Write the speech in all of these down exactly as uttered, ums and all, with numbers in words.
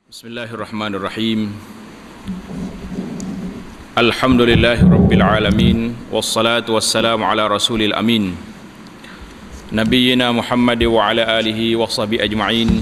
Bismillahirrahmanirrahim. Alhamdulillahi rabbil alamin, wassalatu wassalamu ala rasulil amin, nabiyyina Muhammad wa ala alihi wa sahbihi ajma'in.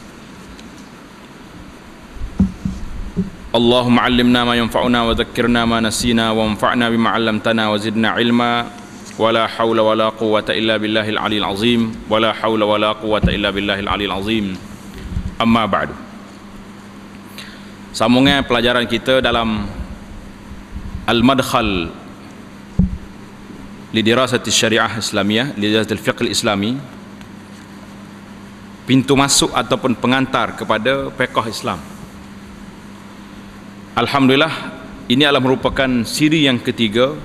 Allahumma allimna ma yanfa'una wa dhakkirna ma nasina wa anfa'na bima 'allamtana wa zidna ilma. Wala hawla wala quwwata illa billahil aliyil azim. Wala hawla wala quwwata illa billahil aliyil azim. Amma ba'du. Sambungan pelajaran kita dalam Al-Madkhal li dirasati syariah islamiyah, li dirasati al-fiqh al-islami, pintu masuk ataupun pengantar kepada fiqh Islam. Alhamdulillah, ini adalah merupakan siri yang ketiga.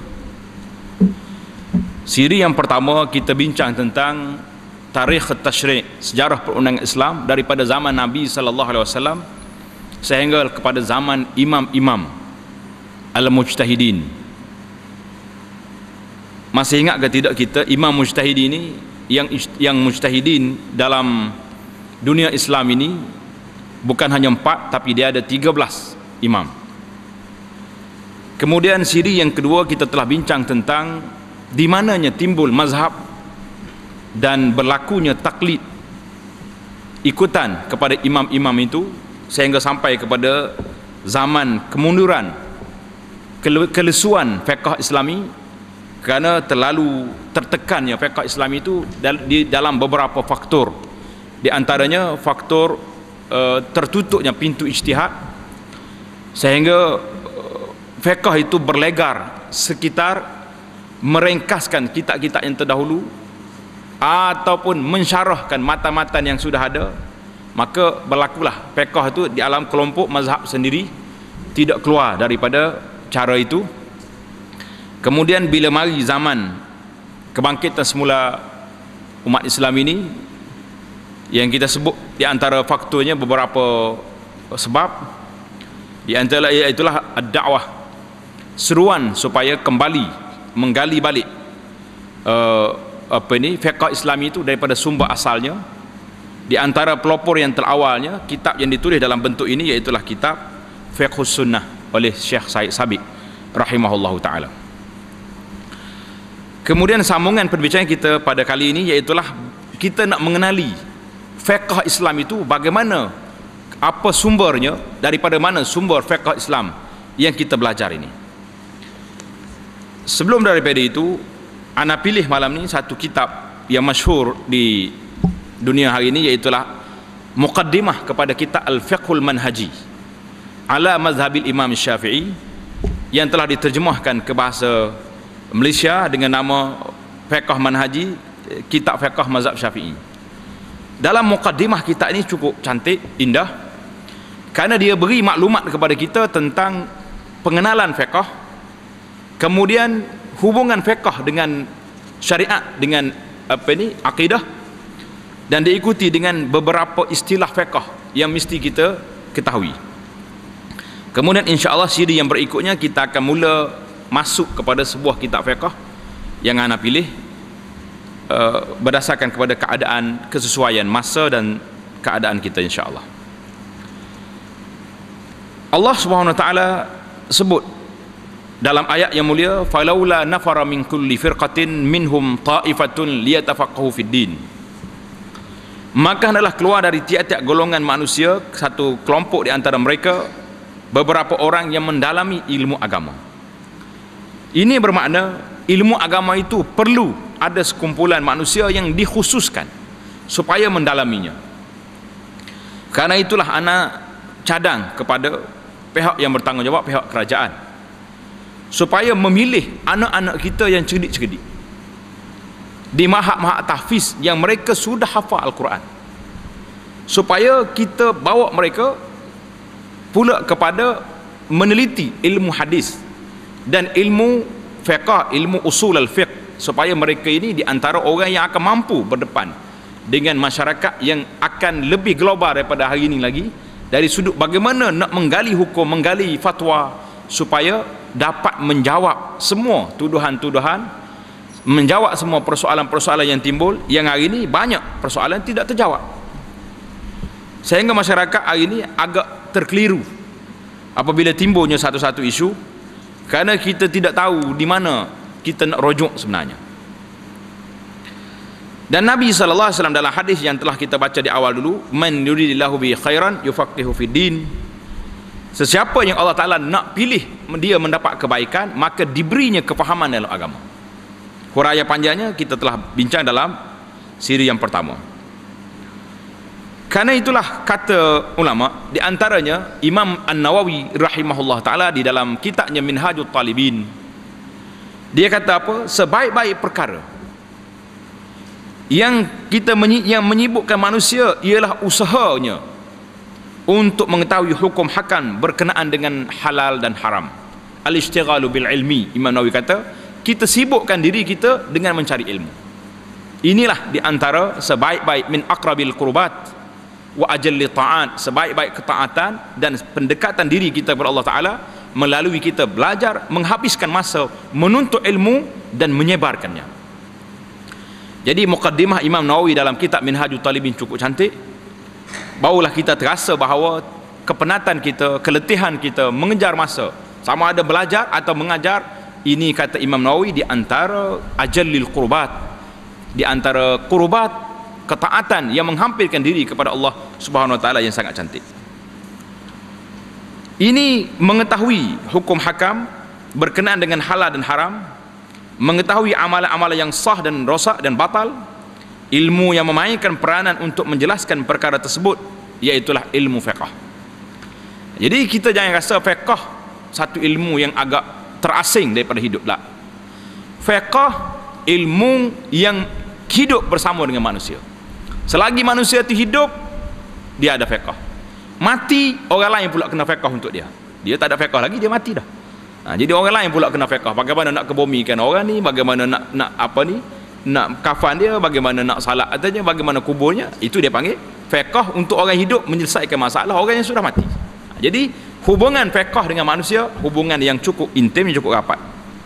Siri yang pertama kita bincang tentang tarikh at-tasyri', sejarah perundangan Islam daripada zaman Nabi sallallahu alaihi wasallam sehingga kepada zaman imam-imam al-mujtahidin. Masih ingat ke tidak kita imam mujtahidin ini, yang yang mujtahidin dalam dunia Islam ini bukan hanya empat, tapi dia ada tiga belas imam. Kemudian siri yang kedua kita telah bincang tentang di mananya timbul mazhab dan berlakunya taklid, ikutan kepada imam-imam itu, sehingga sampai kepada zaman kemunduran, kelesuan fiqh Islami kerana terlalu tertekannya fiqh Islami itu di dalam beberapa faktor. Di antaranya faktor uh, tertutupnya pintu ijtihad, sehingga uh, fiqh itu berlegar sekitar merengkaskan kitab-kitab yang terdahulu ataupun mensyarahkan matan-matan yang sudah ada. Maka berlakulah fiqh itu di alam kelompok mazhab sendiri, tidak keluar daripada cara itu. Kemudian bila mari zaman kebangkitan semula umat Islam ini, yang kita sebut di antara faktornya beberapa sebab, di antara iaitulah ad-da'wah, seruan supaya kembali menggali balik uh, apa ini fiqh Islam itu daripada sumber asalnya. Di antara pelopor yang terawalnya kitab yang ditulis dalam bentuk ini iaitulah kitab Fiqhus Sunnah oleh Syekh Said Sabiq rahimahullahu ta'ala. Kemudian sambungan perbincangan kita pada kali ini iaitulah kita nak mengenali fiqh Islam itu bagaimana, apa sumbernya, daripada mana sumber fiqh Islam yang kita belajar ini. Sebelum daripada itu, ana pilih malam ni satu kitab yang masyhur di dunia hari ini, iaitulah muqaddimah kepada kitab Al-Fiqhul Manhaji ala mazhabil Imam Syafi'i, yang telah diterjemahkan ke bahasa Malaysia dengan nama Fiqh Manhaji, kitab fiqh mazhab Syafi'i. Dalam muqaddimah kitab ini cukup cantik, indah, kerana dia beri maklumat kepada kita tentang pengenalan fiqh, kemudian hubungan fiqh dengan syariat, dengan apa ni, akidah, dan diikuti dengan beberapa istilah fiqh yang mesti kita ketahui. Kemudian insya-Allah siri yang berikutnya kita akan mula masuk kepada sebuah kitab fiqh yang ana pilih uh, berdasarkan kepada keadaan, kesesuaian masa dan keadaan kita, insya-Allah. Allah Subhanahu wa taala sebut dalam ayat yang mulia, falaula nafara min kulli firqatin minhum ta'ifatun liyatafaqahu fid din. Maka adalah keluar dari tiap-tiap golongan manusia satu kelompok di antara mereka, beberapa orang yang mendalami ilmu agama. Ini bermakna ilmu agama itu perlu ada sekumpulan manusia yang dikhususkan supaya mendalaminya. Karena itulah anak cadang kepada pihak yang bertanggungjawab, pihak kerajaan, supaya memilih anak-anak kita yang cerdik-cerdik di mahad-mahad tahfiz yang mereka sudah hafal Al-Quran, supaya kita bawa mereka pula kepada meneliti ilmu hadis dan ilmu fiqh, ilmu usul al-fiqh, supaya mereka ini di antara orang yang akan mampu berdepan dengan masyarakat yang akan lebih global daripada hari ini lagi, dari sudut bagaimana nak menggali hukum, menggali fatwa, supaya dapat menjawab semua tuduhan-tuduhan, menjawab semua persoalan-persoalan yang timbul, yang hari ini banyak persoalan tidak terjawab. Sehingga masyarakat hari ini agak terkeliru apabila timbulnya satu-satu isu, kerana kita tidak tahu di mana kita nak rujuk sebenarnya. Dan Nabi sallallahu alaihi wasallam dalam hadis yang telah kita baca di awal dulu, man yuridillahu bi khairan yufaqihu fid din, sesiapa yang Allah Ta'ala nak pilih dia mendapat kebaikan, maka diberinya kefahaman dalam agama. Huraian panjangnya kita telah bincang dalam siri yang pertama. Karena itulah kata ulama, di antaranya Imam An-Nawawi rahimahullah ta'ala di dalam kitabnya Minhajul Talibin, dia kata apa? Sebaik-baik perkara yang kita menyi yang menyibukkan manusia ialah usahanya untuk mengetahui hukum hakam berkenaan dengan halal dan haram. Al-ishtighalu bil ilmi, Imam Nawawi kata, kita sibukkan diri kita dengan mencari ilmu. Inilah di antara sebaik-baik min aqrabil qurbat wa ajalli ta'at, sebaik-baik ketaatan dan pendekatan diri kita kepada Allah Ta'ala melalui kita belajar, menghabiskan masa menuntut ilmu dan menyebarkannya. Jadi muqaddimah Imam Nawawi dalam kitab Minhajul Talibin cukup cantik. Barulah kita terasa bahawa kepenatan kita, keletihan kita mengejar masa, sama ada belajar atau mengajar, ini kata Imam Nawawi di antara ajallil qurbat, di antara qurbat, ketaatan yang menghampirkan diri kepada Allah Subhanahu wa taala yang sangat cantik. Ini mengetahui hukum hakam berkenaan dengan halal dan haram, mengetahui amalan-amalan yang sah dan rosak dan batal, ilmu yang memainkan peranan untuk menjelaskan perkara tersebut, iaitulah ilmu fiqh. Jadi kita jangan rasa fiqh satu ilmu yang agak terasing daripada hidup lah. Fiqh ilmu yang hidup bersama dengan manusia. Selagi manusia itu hidup, dia ada fiqh. Mati, orang lain pula kena fiqh untuk dia. Dia tak ada fiqh lagi, dia mati dah. Ha, jadi orang lain pula kena fiqh. Bagaimana nak kebumikan orang ni, bagaimana nak nak apa ni, nak kafan dia, bagaimana nak salat atasnya, bagaimana kuburnya, itu dia panggil fiqh untuk orang hidup menyelesaikan masalah orang yang sudah mati. Ha, jadi hubungan fiqh dengan manusia, hubungan yang cukup intim, yang cukup rapat.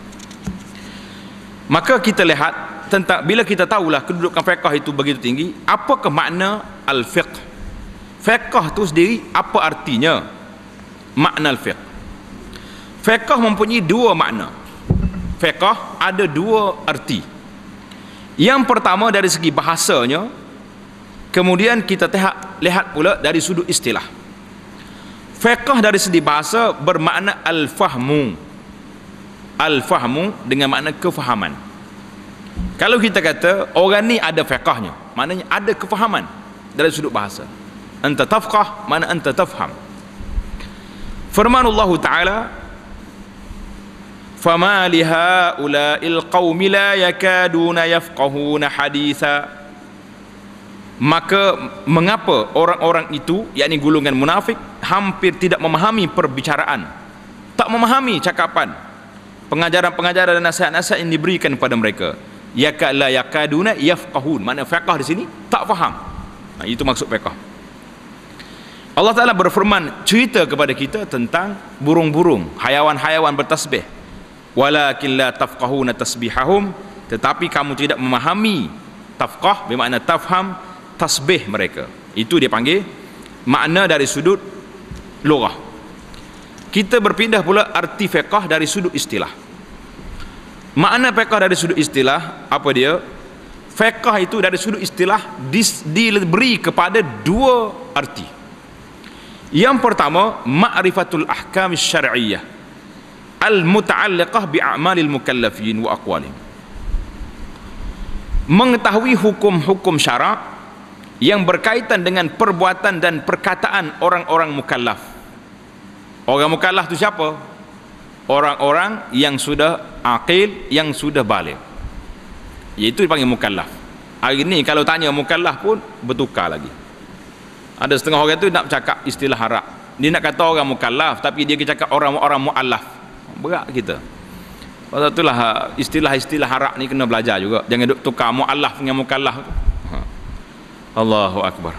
Maka kita lihat tentang bila kita tahulah kedudukan fiqh itu begitu tinggi, apakah makna al-fiqh? Fiqh itu sendiri apa artinya? Makna al-fiqh. Fiqh mempunyai dua makna. Fiqh ada dua arti. Yang pertama dari segi bahasanya, kemudian kita lihat, lihat pula dari sudut istilah. Fiqh dari segi bahasa bermakna al-fahmu. Al-fahmu dengan makna kefahaman. Kalau kita kata orang ni ada fiqhnya, maknanya ada kefahaman dari sudut bahasa. Anta tafqah, mana anta tafham. Firman Allah Ta'ala, فَمَا لِهَؤُلَاءِ الْقَوْمِ لَا يَكَادُونَ يَفْقَهُونَ حَدِيثًا. Maka mengapa orang-orang itu, yakni golongan munafik, hampir tidak memahami perbicaraan, tak memahami cakapan, pengajaran-pengajaran dan nasihat-nasihat yang diberikan kepada mereka. Yaka la yakaduna yafqahun, makna fiqh di sini tak faham. Nah, itu maksud fiqh. Allah Ta'ala berfirman cerita kepada kita tentang burung-burung, hayawan-hayawan bertasbih. Walakin la tafqahuna tasbihahum, tetapi kamu tidak memahami tafqah, bermakna tafham tasbih mereka. Itu dia panggil makna dari sudut lughah. Kita berpindah pula arti fiqh dari sudut istilah. Makna fiqh dari sudut istilah apa dia? Fiqh itu dari sudut istilah diberi kepada dua arti. Yang pertama, ma'rifatul ahkam syar'iyyah al-muta'alliqah bi'amalil mukallafin wa aqwalihim. Mengetahui hukum-hukum syarak yang berkaitan dengan perbuatan dan perkataan orang-orang mukallaf. Orang mukallaf itu siapa? Orang-orang yang sudah aqil, yang sudah baligh, iaitu dipanggil mukallaf. Hari ni kalau tanya mukallaf pun bertukar lagi. Ada setengah orang tu nak cakap istilah Arab, dia nak kata orang mukallaf tapi dia cakap orang-orang muallaf. Berat kita. Pasal itulah istilah-istilah Arab ni kena belajar juga. Jangan duk tukar muallaf dengan mukallaf. Ha. Allahu akbar.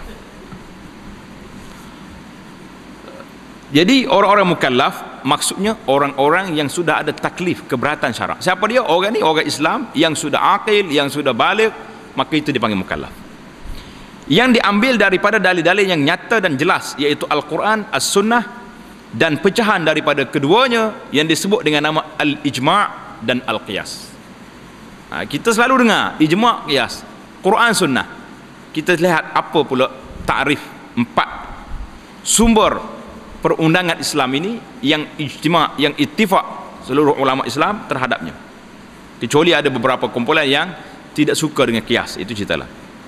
Jadi orang-orang mukallaf maksudnya orang-orang yang sudah ada taklif, keberatan syarak. Siapa dia? Orang ni orang Islam yang sudah aqil, yang sudah baligh, maka itu dipanggil mukallaf. yang diambil daripada dalil-dalil yang nyata dan jelas, iaitu Al-Quran, As-Sunnah, dan pecahan daripada keduanya yang disebut dengan nama Al-Ijma' dan Al-Qiyas. Ha, kita selalu dengar Ijma', Qiyas, Quran, Sunnah. Kita lihat apa pula takrif empat sumber perundangan Islam ini yang ijtima', yang ittifaq seluruh ulama Islam terhadapnya, kecuali ada beberapa kumpulan yang tidak suka dengan qiyas. Itu ceritalah.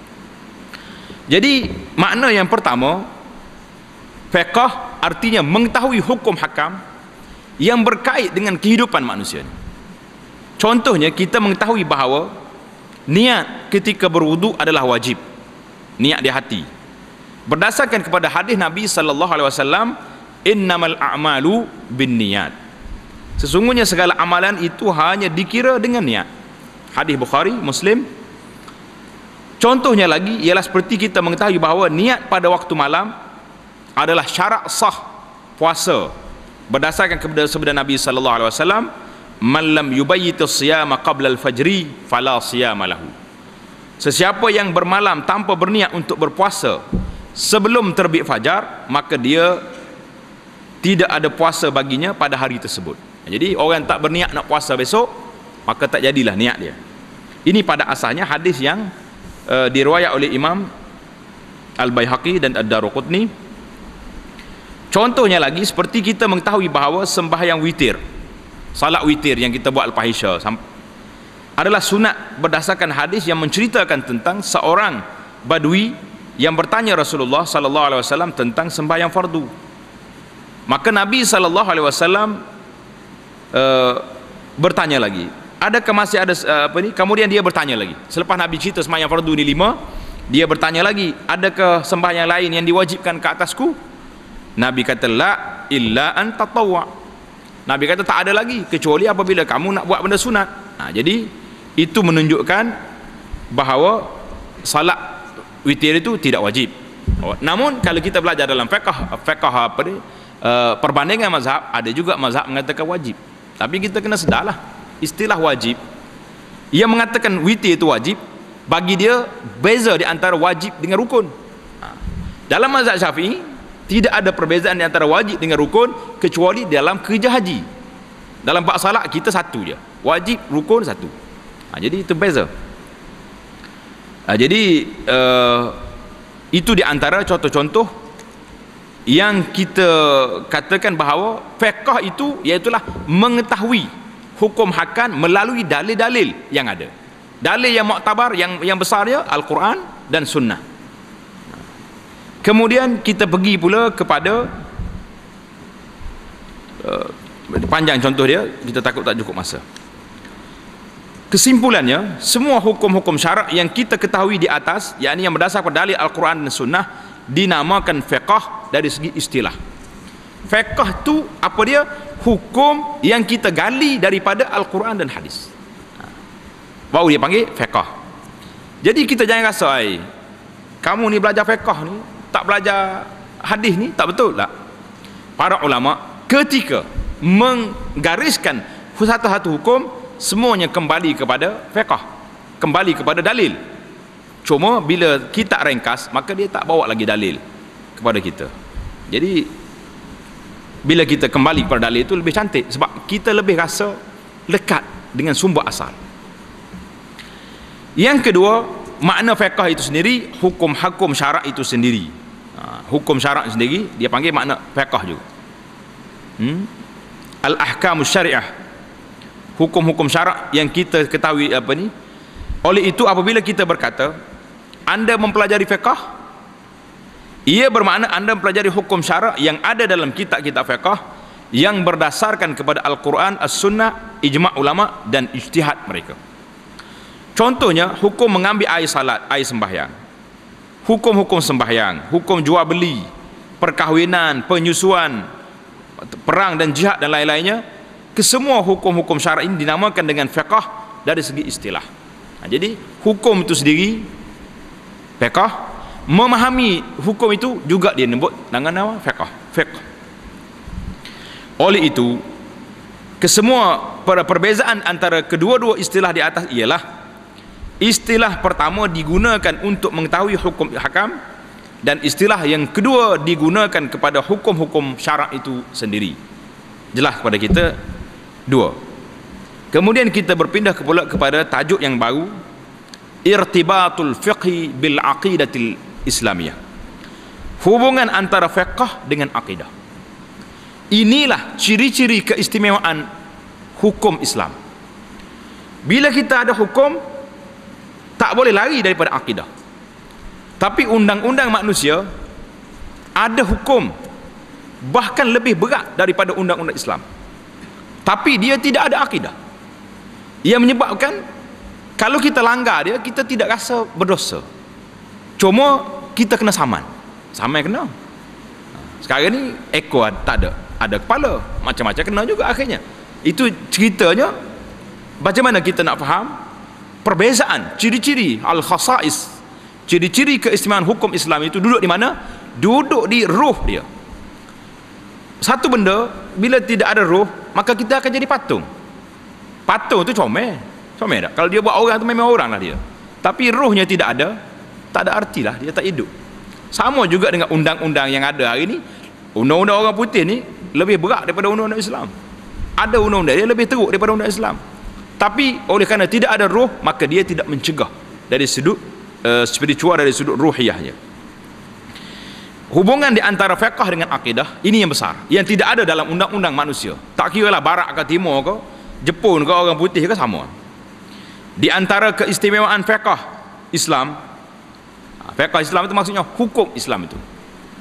Jadi makna yang pertama, fiqh artinya mengetahui hukum hakam yang berkait dengan kehidupan manusia. Contohnya, kita mengetahui bahawa niat ketika berwudu adalah wajib, niat di hati, berdasarkan kepada hadis Nabi sallallahu alaihi wasallam, innamal a'malu binniyat, sesungguhnya segala amalan itu hanya dikira dengan niat. Hadis Bukhari, Muslim. Contohnya lagi ialah seperti kita mengetahui bahawa niat pada waktu malam adalah syarat sah puasa, berdasarkan kepada sabda Nabi sallallahu alaihi wasallam, man lam yubayyit as-siyama qabla al-fajri fala siyama lahu, sesiapa yang bermalam tanpa berniat untuk berpuasa sebelum terbit fajar, maka dia tidak ada puasa baginya pada hari tersebut. Jadi orang tak berniat nak puasa besok, maka tak jadilah niat dia. Ini pada asalnya hadis yang uh, diriwayat oleh Imam Al-Baihaqi dan Ad-Daruqutni. Contohnya lagi, seperti kita mengetahui bahawa sembahyang witir, salat witir yang kita buat lepas Isya, adalah sunat berdasarkan hadis yang menceritakan tentang seorang badui yang bertanya Rasulullah sallallahu alaihi wasallam tentang sembahyang fardu. Maka Nabi sallallahu alaihi wasallam uh, bertanya lagi, adakah masih ada uh, apa ni? Kemudian dia bertanya lagi. Selepas Nabi cerita sembahyang fardu ni lima, dia bertanya lagi, adakah sembahyang lain yang diwajibkan ke atasku? Nabi kata, la illa an tatawwa. Nabi kata, tak ada lagi kecuali apabila kamu nak buat benda sunat. Nah, jadi itu menunjukkan bahawa salat witir itu tidak wajib. Namun kalau kita belajar dalam fiqh, fiqh apa ni, uh, perbandingan mazhab, ada juga mazhab mengatakan wajib. Tapi kita kena sedarlah, istilah wajib, ia mengatakan witir itu wajib, bagi dia beza di antara wajib dengan rukun. Dalam mazhab Syafi'i tidak ada perbezaan di antara wajib dengan rukun, kecuali dalam kerja haji. Dalam bab salat kita satu je, wajib, rukun satu. Ha, jadi itu beza. Ha, jadi uh, itu di antara contoh-contoh yang kita katakan bahawa fiqh itu iaitulah mengetahui hukum hakam melalui dalil-dalil yang ada. Dalil yang muktabar, yang yang besarnya Al-Quran dan Sunnah. Kemudian kita pergi pula kepada uh, panjang contoh dia, kita takut tak cukup masa. Kesimpulannya, semua hukum-hukum syarak yang kita ketahui di atas, yakni yang berdasarkan dalil Al-Quran dan Sunnah, dinamakan fiqh dari segi istilah. Fiqh tu apa dia? Hukum yang kita gali daripada Al-Quran dan hadis, baru dia panggil fiqh. Jadi kita jangan rasa, ai, kamu ni belajar fiqh ni tak belajar hadis ni, tak betul tak? Para ulama ketika menggariskan satu-satu hukum, semuanya kembali kepada fiqh, kembali kepada dalil. Cuma bila kita ringkas, maka dia tak bawa lagi dalil kepada kita. Jadi bila kita kembali kepada dalil itu lebih cantik, sebab kita lebih rasa lekat dengan sumber asal. Yang kedua, makna fiqh itu sendiri, hukum-hukum syarak itu sendiri. Ha, hukum syarak sendiri dia panggil makna fiqh juga. Hmm? Al-ahkamus syariah, hukum-hukum syarak yang kita ketahui apa ni. Oleh itu apabila kita berkata anda mempelajari fiqh, ia bermakna anda mempelajari hukum syarak yang ada dalam kitab-kitab fiqh yang berdasarkan kepada Al-Quran, As-Sunnah, ijma' ulama dan ijtihad mereka. Contohnya, hukum mengambil air salat, air sembahyang, hukum-hukum sembahyang, hukum jual beli, perkahwinan, penyusuan, perang dan jihad dan lain-lainnya. Kesemua hukum-hukum syarak ini dinamakan dengan fiqh dari segi istilah. Nah, jadi hukum itu sendiri fiqh, memahami hukum itu juga dia sebut dengan nama fiqh. Fiqh. Oleh itu, kesemua perbezaan antara kedua-dua istilah di atas ialah Istilah pertama digunakan untuk mengetahui hukum hakam, dan istilah yang kedua digunakan kepada hukum-hukum syarak itu sendiri. Jelas kepada kita dua. Kemudian kita berpindah pula kepada tajuk yang baru, irtibatul fiqhi bil aqidatil islamiyah. Hubungan antara fiqh dengan akidah. Inilah ciri-ciri keistimewaan hukum Islam. Bila kita ada hukum, tak boleh lari daripada akidah. Tapi undang-undang manusia ada hukum bahkan lebih berat daripada undang-undang Islam, tapi dia tidak ada akidah. Ia menyebabkan kalau kita langgar dia, kita tidak rasa berdosa, cuma kita kena saman. Saman kena. Sekarang ni ekor tak ada, ada kepala, macam-macam kena juga akhirnya. Itu ceritanya. Macam mana kita nak faham perbezaan, ciri-ciri al-khasais, ciri-ciri keistimewaan hukum Islam itu duduk di mana? Duduk di ruh dia. Satu benda bila tidak ada ruh, maka kita akan jadi patung. Patung tu comel, comel tak? Kalau dia buat orang tu memang orang lah dia, tapi ruhnya tidak ada, tak ada artilah, dia tak hidup. Sama juga dengan undang-undang yang ada hari ni. Undang-undang orang putih ni lebih berat daripada undang-undang Islam. Ada undang-undang dia lebih teruk daripada undang Islam, tapi oleh kerana tidak ada ruh, maka dia tidak mencegah dari sudut uh, spiritual, dari sudut ruhiyahnya. Hubungan di antara fiqh dengan akidah ini yang besar, yang tidak ada dalam undang-undang manusia. Tak kira lah barat ke timur ke, Jepun ke, orang putih ke, sama. Di antara keistimewaan fiqh Islam, fiqh Islam itu maksudnya hukum Islam itu,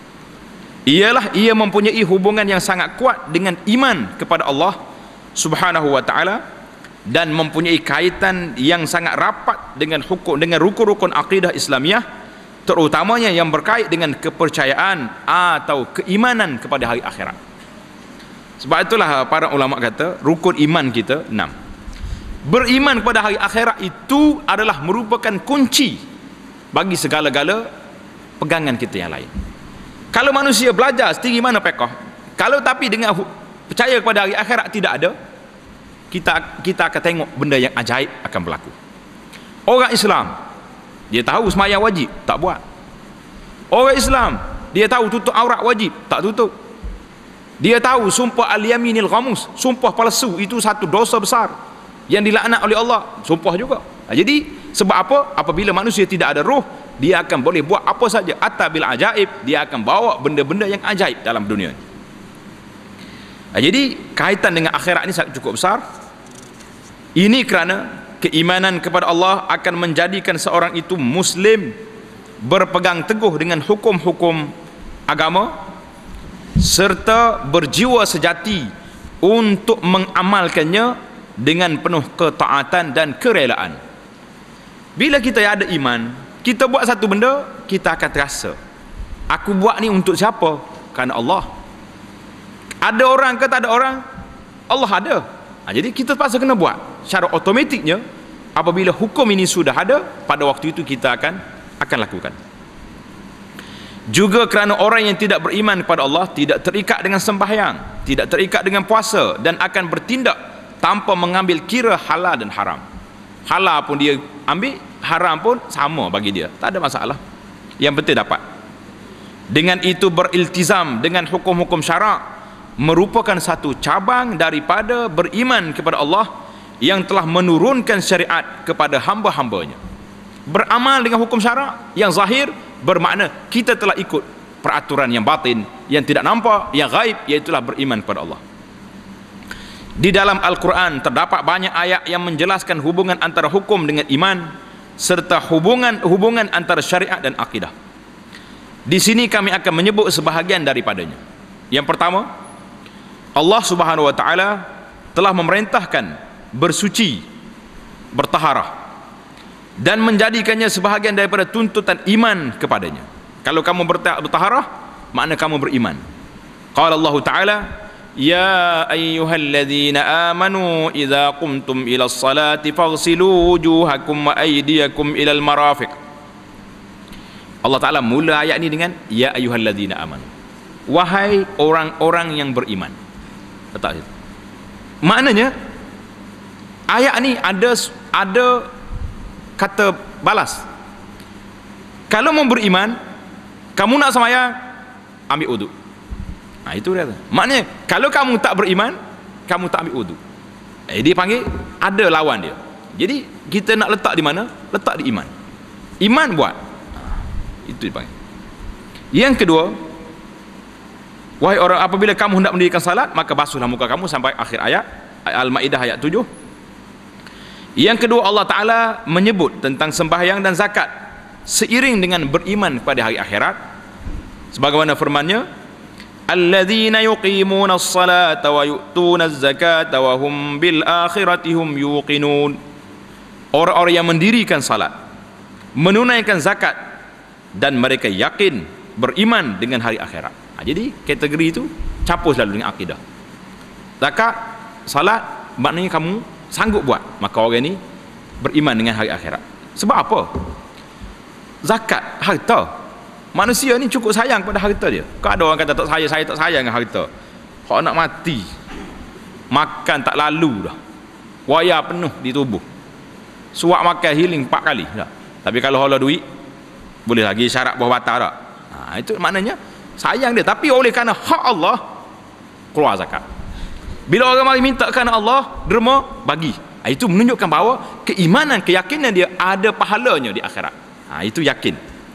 ialah ia mempunyai hubungan yang sangat kuat dengan iman kepada Allah Subhanahu wa ta'ala, dan mempunyai kaitan yang sangat rapat dengan hukum, dengan rukun-rukun akidah Islamiyah, terutamanya yang berkait dengan kepercayaan atau keimanan kepada hari akhirat. Sebab itulah para ulama kata rukun iman kita enam. Beriman kepada hari akhirat itu adalah merupakan kunci bagi segala-gala pegangan kita yang lain. Kalau manusia belajar setinggi mana fiqh, kalau tapi dengan percaya kepada hari akhirat tidak ada, kita kita akan tengok benda yang ajaib akan berlaku. Orang Islam dia tahu sembahyang wajib, tak buat. Orang Islam dia tahu tutup aurat wajib, tak tutup. Dia tahu sumpah al-yaminil ghamus, sumpah palsu itu satu dosa besar yang dilaknat oleh Allah, sumpah juga. Jadi sebab apa? Apabila manusia tidak ada roh, dia akan boleh buat apa saja. Atabil ajaib, dia akan bawa benda-benda yang ajaib dalam dunia. Jadi kaitan dengan akhirat ini sangat cukup besar. Ini kerana keimanan kepada Allah akan menjadikan seorang itu Muslim, berpegang teguh dengan hukum-hukum agama, serta berjiwa sejati untuk mengamalkannya dengan penuh ketaatan dan kerelaan. Bila kita ada iman, kita buat satu benda, kita akan terasa, aku buat ni untuk siapa? Kerana Allah. Ada orang ke tak ada orang, Allah ada. Ha, jadi kita terpaksa kena buat. Secara otomatiknya apabila hukum ini sudah ada, pada waktu itu kita akan akan lakukan. Juga kerana orang yang tidak beriman kepada Allah tidak terikat dengan sembahyang, tidak terikat dengan puasa, dan akan bertindak tanpa mengambil kira halal dan haram. Halal pun dia ambil, haram pun sama bagi dia, tak ada masalah. Yang penting dapat. Dengan itu beriltizam dengan hukum-hukum syarak merupakan satu cabang daripada beriman kepada Allah yang telah menurunkan syariat kepada hamba-hambanya. Beramal dengan hukum syarak yang zahir bermakna kita telah ikut peraturan yang batin, yang tidak nampak, yang gaib, iaitulah beriman kepada Allah. Di dalam Al-Quran terdapat banyak ayat yang menjelaskan hubungan antara hukum dengan iman, serta hubungan hubungan antara syariat dan akidah. Di sini kami akan menyebut sebahagian daripadanya. Yang pertama, Allah Subhanahu wa taala telah memerintahkan bersuci, bertaharah, dan menjadikannya sebahagian daripada tuntutan iman kepadanya. Kalau kamu bertaharah, makna kamu beriman. Qala Allah Ta'ala, ya ayyuhalladzina amanu idza qumtum ila ssalati faghsilu wujuhakum wa aydiyakum ila al-marafiq. Allah Ta'ala mula ayat ini dengan ya ayyuhalladzina amanu, wahai orang-orang yang beriman. Letak situ. Maknanya ayat ni ada ada kata balas. Kalau mau beriman, kamu nak sembahyang, ambil wudu. Nah, itu dia. Maknanya kalau kamu tak beriman, kamu tak ambil wudu. Eh, dia panggil ada lawan dia. Jadi kita nak letak di mana? Letak di iman. Iman buat. Itu dipanggil. Yang kedua, wahai orang, apabila kamu hendak mendirikan salat, maka basuhlah muka kamu, sampai akhir ayat Al-Maidah ayat tujuh. Yang kedua, Allah Ta'ala menyebut tentang sembahyang dan zakat seiring dengan beriman kepada hari akhirat, sebagaimana firman-Nya, alladzina yuqimuna as-salata wa yu'tuna az-zakata wa hum bil akhirati hum yuqinun. Orang-orang yang mendirikan salat, menunaikan zakat, dan mereka yakin, beriman dengan hari akhirat. Nah, jadi kategori itu capus lalu dengan akidah. Zakat, salat, maknanya kamu sanggup buat, maka orang ini beriman dengan hari akhirat. Sebab apa? Zakat, harta. Manusia ni cukup sayang pada harta dia. Kalau ada orang kata tak sayang, saya tak sayang dengan harta. Kalau nak mati, makan tak lalu dah, wayar penuh di tubuh, suak makan healing empat kali dah. Tapi kalau hala duit, boleh lagi syarat bawah batal tak? Ha, itu maknanya sayang dia. Tapi oleh kerana hak Allah, keluar zakat. Bila orang mari minta kerana Allah, derma, bagi. Ha, itu menunjukkan bahawa keimanan, keyakinan dia ada pahalanya di akhirat. Ha, itu yakin.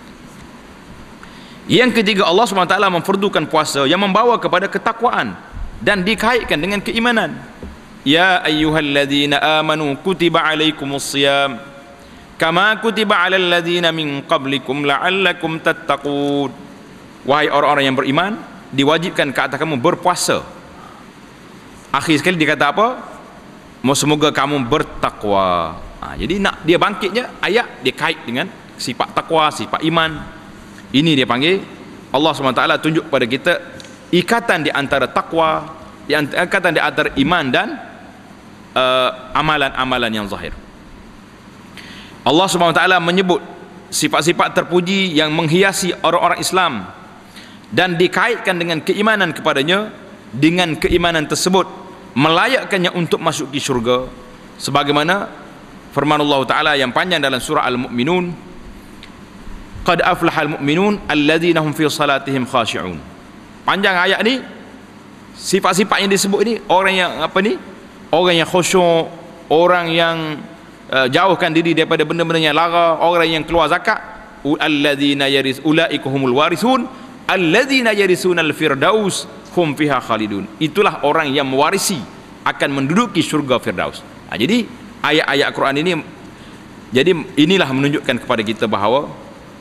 Yang ketiga, Allah subhanahu wa taala memfardukan puasa yang membawa kepada ketakwaan dan dikaitkan dengan keimanan. Ya ayyuhalladzina amanu kutiba alaikumus siyam kama kutiba alal ladzina min qablikum la'allakum tattaqun. Wahai orang-orang yang beriman, diwajibkan ke atas kamu berpuasa. Akhir sekali dia kata apa? Semoga kamu bertakwa. Ha, jadi nak dia bangkitnya ayat dia kait dengan sifat takwa, sifat iman. Ini dia panggil, Allah subhanahu wa taala tunjuk pada kita ikatan di antara takwa, di antara, ikatan di antara iman dan amalan-amalan uh, yang zahir. Allah subhanahu wa taala menyebut sifat-sifat terpuji yang menghiasi orang-orang Islam dan dikaitkan dengan keimanan kepadanya. Dengan keimanan tersebut melayakkannya untuk masuk ke syurga, sebagaimana firman Allah Ta'ala yang panjang dalam surah Al-Mu'minun, qad aflahal mu'minun alladzina hum fi salatihim khashi'un. Panjang ayat ni, sifat-sifat yang disebut ini, orang yang apa ni, orang yang khusyuk, orang yang uh, jauhkan diri daripada benda-benda yang lara, orang yang keluar zakat, alladzina yaris ulaika humul warisun alladzina yarisunal firdaus hum fiha khalidun. Itulah orang yang mewarisi, akan menduduki syurga firdaus. Nah, jadi ayat-ayat Quran ini, jadi inilah menunjukkan kepada kita bahawa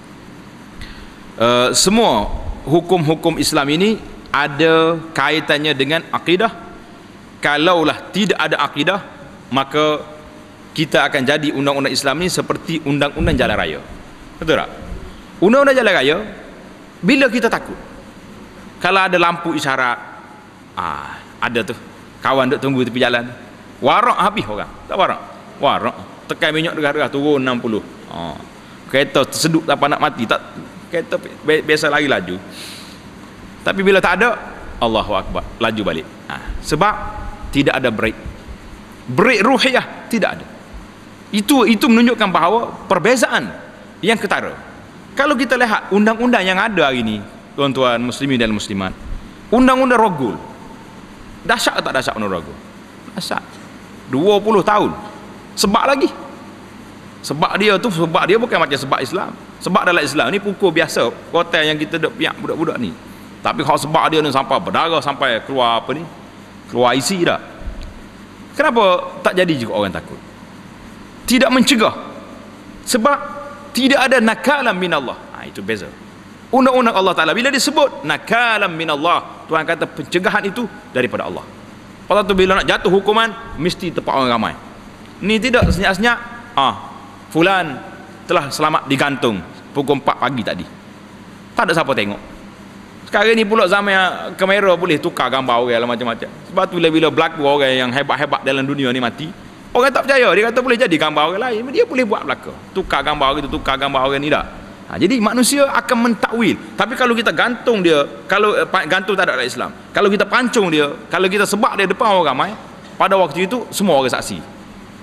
uh, semua hukum-hukum Islam ini ada kaitannya dengan akidah. Kalaulah tidak ada akidah, maka kita akan jadi undang-undang Islam ini seperti undang-undang jalan raya. Betul tak? Undang-undang jalan raya, bila kita takut, kalau ada lampu isyarat, ah, ada tu kawan duk tunggu tepi jalan, warak habis orang, tak warak, warak tekan minyak dekat-dekat turun enam puluh, ah, kereta tersedut tak nak mati, tak, kereta biasa lari laju. Tapi bila tak ada, Allahu Akbar, laju balik. Ah, sebab tidak ada break, break ruhiyah tidak ada. Itu itu menunjukkan bahawa perbezaan yang ketara. Kalau kita lihat undang-undang yang ada hari ini, tuan-tuan muslimin dan muslimat, undang-undang rogul, dahsyat tak dahsyat undang rogul? Dahsyat. dua puluh tahun sebab lagi, sebab dia tu, sebab dia bukan macam sebab Islam. Sebab dalam Islam ni pukul biasa, hotel yang kita duk piak budak-budak ni. Tapi kalau sebab dia ni sampai berdarah, sampai keluar apa ni, keluar isi dah. Kenapa tak jadi juga orang takut? Tidak mencegah, sebab tidak ada nakalan minallah. Ha, itu beza. Undang-undang Allah Ta'ala bila disebut nakalan minallah, Tuhan kata pencegahan itu daripada Allah. Pada tu bila nak jatuh hukuman, mesti tepat orang ramai. Ni tidak senyap-senyap, ah, fulan telah selamat digantung pukul empat pagi tadi, tak ada siapa tengok. Sekarang ni pula zaman kamera boleh tukar gambar orang macam-macam. Sebab tu bila-bila berlaku orang yang hebat-hebat dalam dunia ni mati, orang tak percaya, dia kata boleh jadi gambar orang lain, dia boleh buat belaka, tukar gambar orang itu, tukar gambar orang ni dah. Ha, jadi manusia akan mentakwil. Tapi kalau kita gantung dia, kalau eh, gantung tak ada dalam Islam, kalau kita pancung dia, kalau kita sebab dia depan orang ramai, pada waktu itu semua orang saksi.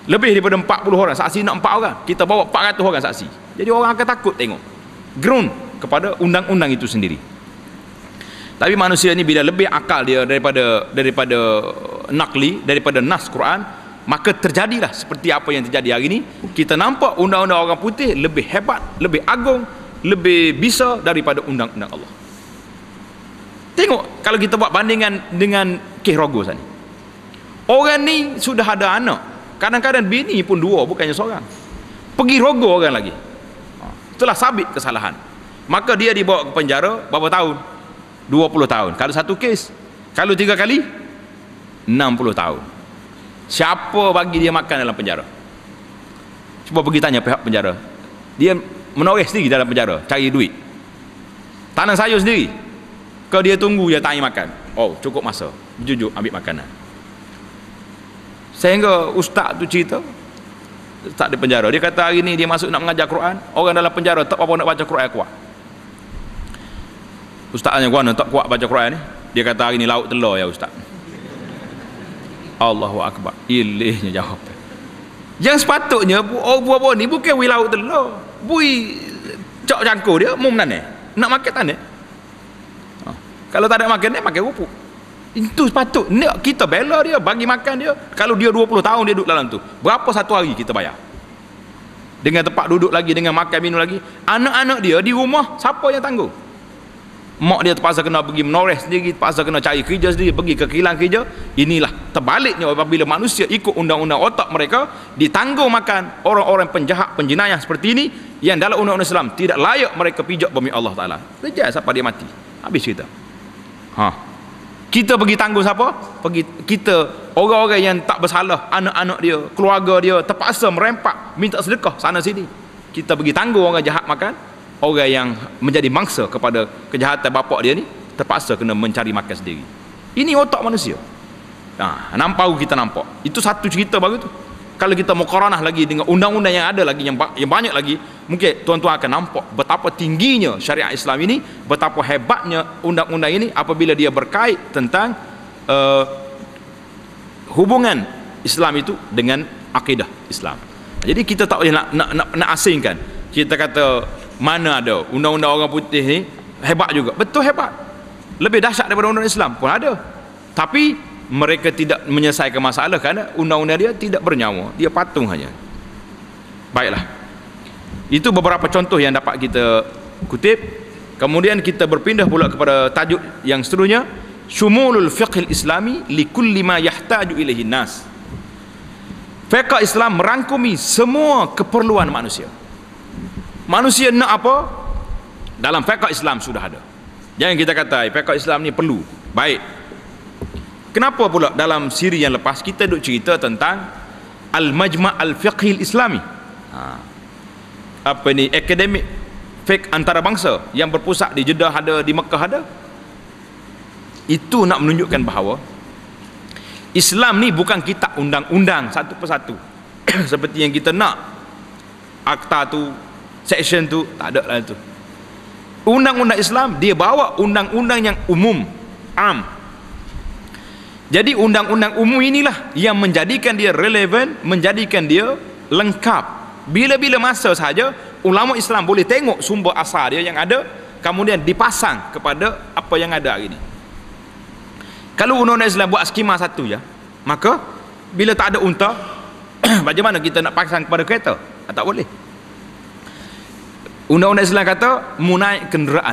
lebih daripada empat puluh orang saksi, nak empat orang, kita bawa empat ratus orang saksi. Jadi orang akan takut tengok, ground kepada undang-undang itu sendiri. Tapi manusia ni bila lebih akal dia daripada daripada nakli, daripada nas Quran, maka terjadilah seperti apa yang terjadi hari ini. Kita nampak undang-undang orang putih lebih hebat, lebih agung, lebih bisa daripada undang-undang Allah. Tengok kalau kita buat bandingan dengan kes Rogo sana. Orang ni sudah ada anak, kadang-kadang bini pun dua, bukannya seorang. Pergi Rogo orang lagi. Itulah sabit kesalahan. Maka dia dibawa ke penjara berapa tahun? dua puluh tahun. Kalau satu kes, kalau tiga kali enam puluh tahun. Siapa bagi dia makan dalam penjara? Cuba pergi tanya pihak penjara. Dia menoreh sendiri dalam penjara, cari duit. Tanam sayur sendiri. Kalau dia tunggu dia tanya makan, oh cukup masa, jujur ambil makanan. Sehingga ustaz tu cerita, ustaz di penjara, dia kata hari ni dia masuk nak mengajar Quran, orang dalam penjara tak apa nak baca Quran kuat. Ustaz tanya, "Guana tak kuat baca Quran ni?" Dia kata, "Hari ni lauk telur ya ustaz." Allahu akbar. Ilihnya jawab. Yang sepatutnya oh buah-buah ni bukan wi lauk telur, bui cok cangkul dia mum nane. Nak makan tane. Ha. Kalau tak ada makan dia makan rupuk. Itu sepatut ni kita bela dia, bagi makan dia. Kalau dia dua puluh tahun dia duduk dalam tu, berapa satu hari kita bayar? Dengan tempat duduk lagi, dengan makan minum lagi. Anak-anak dia di rumah siapa yang tanggung? Mak dia terpaksa kena pergi menoreh sendiri, terpaksa kena cari kerja sendiri, pergi ke kilang kerja. Inilah terbaliknya apabila manusia ikut undang-undang otak mereka, ditanggung makan orang-orang penjahat, penjenayah seperti ini yang dalam undang-undang Islam tidak layak mereka pijak bumi Allah Ta'ala. Sejak sampai dia mati, habis cerita. Ha. Kita pergi tanggung siapa? Pergi kita, orang-orang yang tak bersalah, anak-anak dia, keluarga dia terpaksa merempak minta sedekah sana sini. Kita pergi tanggung orang jahat makan. Orang yang menjadi mangsa kepada kejahatan bapak dia ni terpaksa kena mencari makan sendiri. Ini otak manusia. Nah, nampak kita nampak. Itu satu cerita baru tu. Kalau kita muqaranah lagi dengan undang-undang yang ada lagi, yang, yang banyak lagi, mungkin tuan-tuan akan nampak betapa tingginya syariat Islam ini, betapa hebatnya undang-undang ini apabila dia berkait tentang uh, hubungan Islam itu dengan akidah Islam. Jadi kita tak boleh nak, nak, nak, nak asingkan. Kita kata mana ada undang-undang orang putih ni hebat juga, betul hebat, lebih dahsyat daripada undang-undang Islam pun ada, tapi mereka tidak menyelesaikan masalah kerana undang-undang dia tidak bernyawa, dia patung hanya. Baiklah, itu beberapa contoh yang dapat kita kutip. Kemudian kita berpindah pula kepada tajuk yang seterusnya, syumulul fiqhil islami likulli ma yahtaju ilaihi nas. Fiqh Islam merangkumi semua keperluan manusia. Manusia nak apa? Dalam fiqh Islam sudah ada. Jangan kita kata fiqh Islam ni perlu. Baik. Kenapa pula dalam siri yang lepas kita duk cerita tentang Al-Majma' Al-Fiqhil Islami? Ha. Apa ni? Akademik fiqh antarabangsa yang berpusat di Jeddah ada, di Mekah ada. Itu nak menunjukkan bahawa Islam ni bukan kitab undang-undang satu persatu. Seperti yang kita nak. Akta tu, section tu, tak ada lah itu. Undang-undang Islam dia bawa undang-undang yang umum, am. Jadi undang-undang umum inilah yang menjadikan dia relevan, menjadikan dia lengkap. Bila-bila masa sahaja ulama Islam boleh tengok sumber asal dia yang ada, kemudian dipasang kepada apa yang ada hari ini. Kalau undang-undang Islam buat skema satu ya, maka bila tak ada unta, bagaimana kita nak pasang kepada kereta? Tak boleh. Undang-undang Islam kata mu naik kenderaan.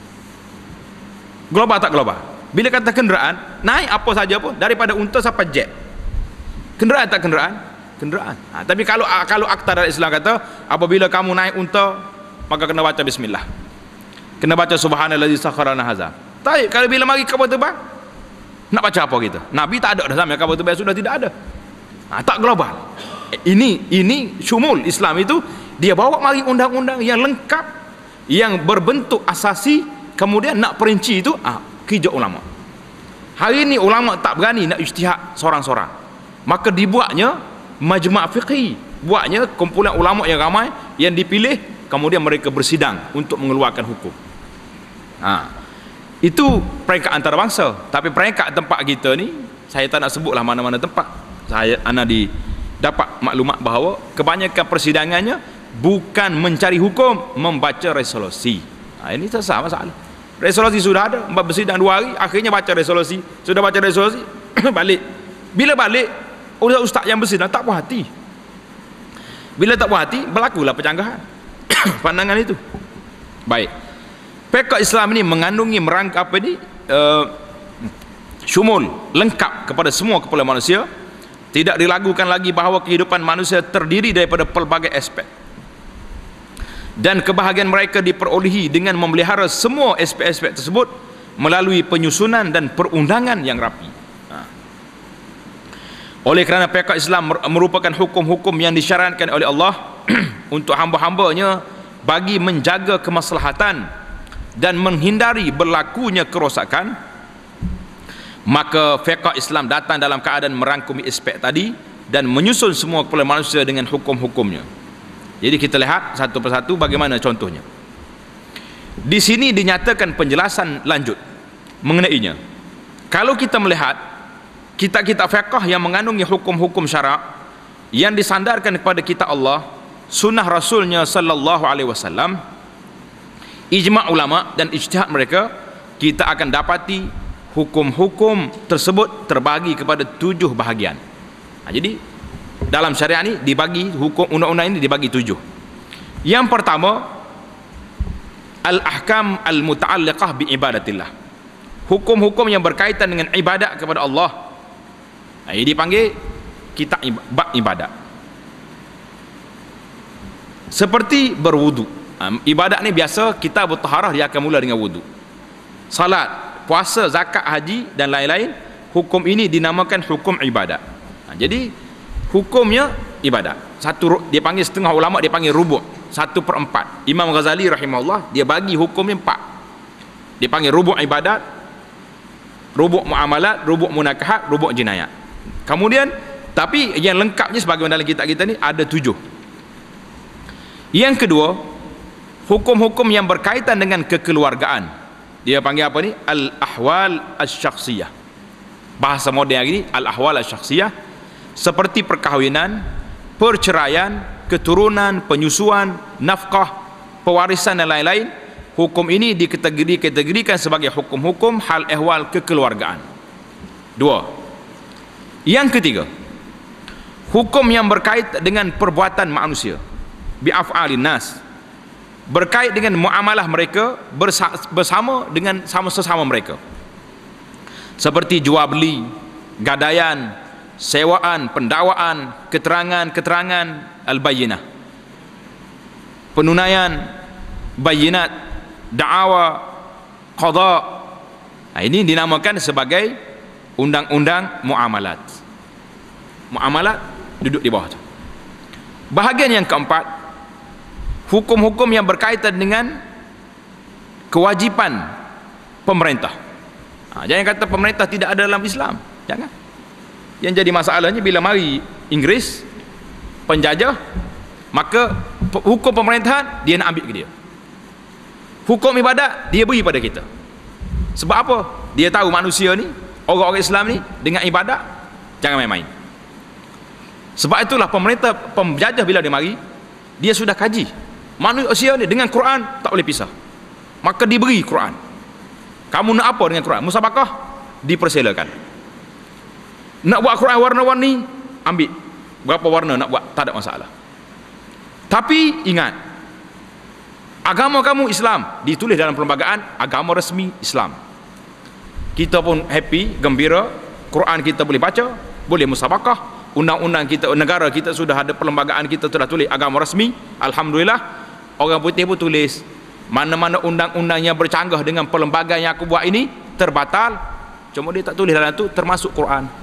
Global tak global? Bila kata kenderaan, naik apa saja pun, daripada unta sampai jet. Kenderaan tak kenderaan? Kenderaan. Ha, tapi kalau kalau akta dalam Islam kata apabila kamu naik unta, maka kena baca bismillah. Kena baca subhanallazi sakhkhara lana hadza. Baik, kalau bila mari kapal terbang, nak baca apa kita? Nabi tak ada dah zaman kapal terbang sudah tidak ada. Ha, tak global. Ini ini syumul Islam itu dia bawa mari undang-undang yang lengkap, yang berbentuk asasi, kemudian nak perinci itu ah, kerja ulama. Hari ini ulama tak berani nak ijtihad seorang-seorang, maka dibuatnya majma' fiqhi, buatnya kumpulan ulama yang ramai yang dipilih, kemudian mereka bersidang untuk mengeluarkan hukum. Ha, itu peringkat antarabangsa. Tapi peringkat tempat kita ni, saya tak nak sebutlah mana-mana tempat. Saya ana di dapat maklumat bahawa kebanyakan persidangannya bukan mencari hukum, membaca resolusi. Ha, ini sesat masalah. Resolusi sudah ada, bersidang dua hari, akhirnya baca resolusi. Sudah baca resolusi, balik. Bila balik, ustaz yang bersidang tak puas hati. Bila tak puas hati, berlakulah pencanggahan pandangan itu. Baik. Fiqh Islam ini mengandungi merangka apa ini? Uh, syumul, lengkap kepada semua kepala manusia. Tidak diragukan lagi bahawa kehidupan manusia terdiri daripada pelbagai aspek. Dan kebahagiaan mereka diperolehi dengan memelihara semua aspek-aspek tersebut melalui penyusunan dan perundangan yang rapi. Ha. Oleh kerana fiqh Islam merupakan hukum-hukum yang disyaratkan oleh Allah untuk hamba-hambanya bagi menjaga kemaslahatan dan menghindari berlakunya kerosakan, maka fiqh Islam datang dalam keadaan merangkumi aspek tadi dan menyusun semua kepala manusia dengan hukum-hukumnya. Jadi kita lihat satu persatu bagaimana contohnya. Di sini dinyatakan penjelasan lanjut mengenainya. Kalau kita melihat kitab-kitab fiqh yang mengandungi hukum-hukum syarak yang disandarkan kepada kitab Allah, sunnah Rasulnya sallallahu alaihi wasallam, ijma' ulama dan ijtihad mereka, kita akan dapati hukum-hukum tersebut terbagi kepada tujuh bahagian. Nah, jadi dalam syariat ini dibagi hukum undang-undang ini dibagi tujuh. Yang pertama, al-ahkam al-muta'alliqah bi ibadatillah. Hukum-hukum yang berkaitan dengan ibadat kepada Allah. Nah, ini dipanggil kitab bab ibadat. Seperti berwudu. Nah, ibadat ni biasa kita bertaharah dia akan mula dengan wudu. Salat, puasa, zakat, haji dan lain-lain, hukum ini dinamakan hukum ibadat. Nah, jadi hukumnya ibadat. Satu dia panggil, setengah ulama dia panggil rubu', satu per empat. Imam Ghazali rahimahullah dia bagi hukumnya empat. Dia panggil rubu' ibadat, rubu' muamalat, rubu' munakahat, rubu' jinayat. Kemudian tapi yang lengkapnya sebagaimana dalam kitab kita ni ada tujuh. Yang kedua, hukum-hukum yang berkaitan dengan kekeluargaan. Dia panggil apa ni? Al-ahwal asy-syakhsiyah. Bahasa moden hari ni al-ahwal asy-syakhsiyah, seperti perkahwinan, perceraian, keturunan, penyusuan, nafkah, pewarisan dan lain-lain. Hukum ini dikategorikan sebagai hukum-hukum hal ehwal kekeluargaan. Dua. Yang ketiga, hukum yang berkait dengan perbuatan manusia, bi'af'alin nas, berkait dengan muamalah mereka bersama dengan sama sesama mereka, seperti jual beli, gadaian, sewaan, pendakwaan, keterangan-keterangan al-bayyinah, penunaian, bayinat, da'awa, qada. Nah, ini dinamakan sebagai undang-undang muamalat. Muamalat duduk di bawah itu. Bahagian yang keempat, hukum-hukum yang berkaitan dengan kewajipan pemerintah. Nah, jangan kata pemerintah tidak ada dalam Islam, jangan. Yang jadi masalahnya bila mari Inggeris penjajah, maka hukum pemerintahan dia nak ambil ke dia. Hukum ibadat dia beri pada kita. Sebab apa? Dia tahu manusia ni, orang-orang Islam ni dengan ibadat jangan main-main. Sebab itulah pemerintah penjajah bila dia mari, dia sudah kaji manusia ni dengan Quran tak boleh pisah. Maka diberi Quran. Kamu nak apa dengan Quran? Musabakah? Dipersilakan. Nak buat Quran warna-warni, ambil. Berapa warna nak buat, tak ada masalah. Tapi ingat, agama kamu Islam, ditulis dalam perlembagaan agama resmi Islam. Kita pun happy, gembira, Quran kita boleh baca, boleh musabakah, undang-undang kita, negara kita sudah ada perlembagaan, kita sudah tulis agama resmi. Alhamdulillah. Orang putih pun tulis, mana-mana undang-undang yang bercanggah dengan perlembagaan yang aku buat ini terbatal. Cuma dia tak tulis dalam tu termasuk Quran.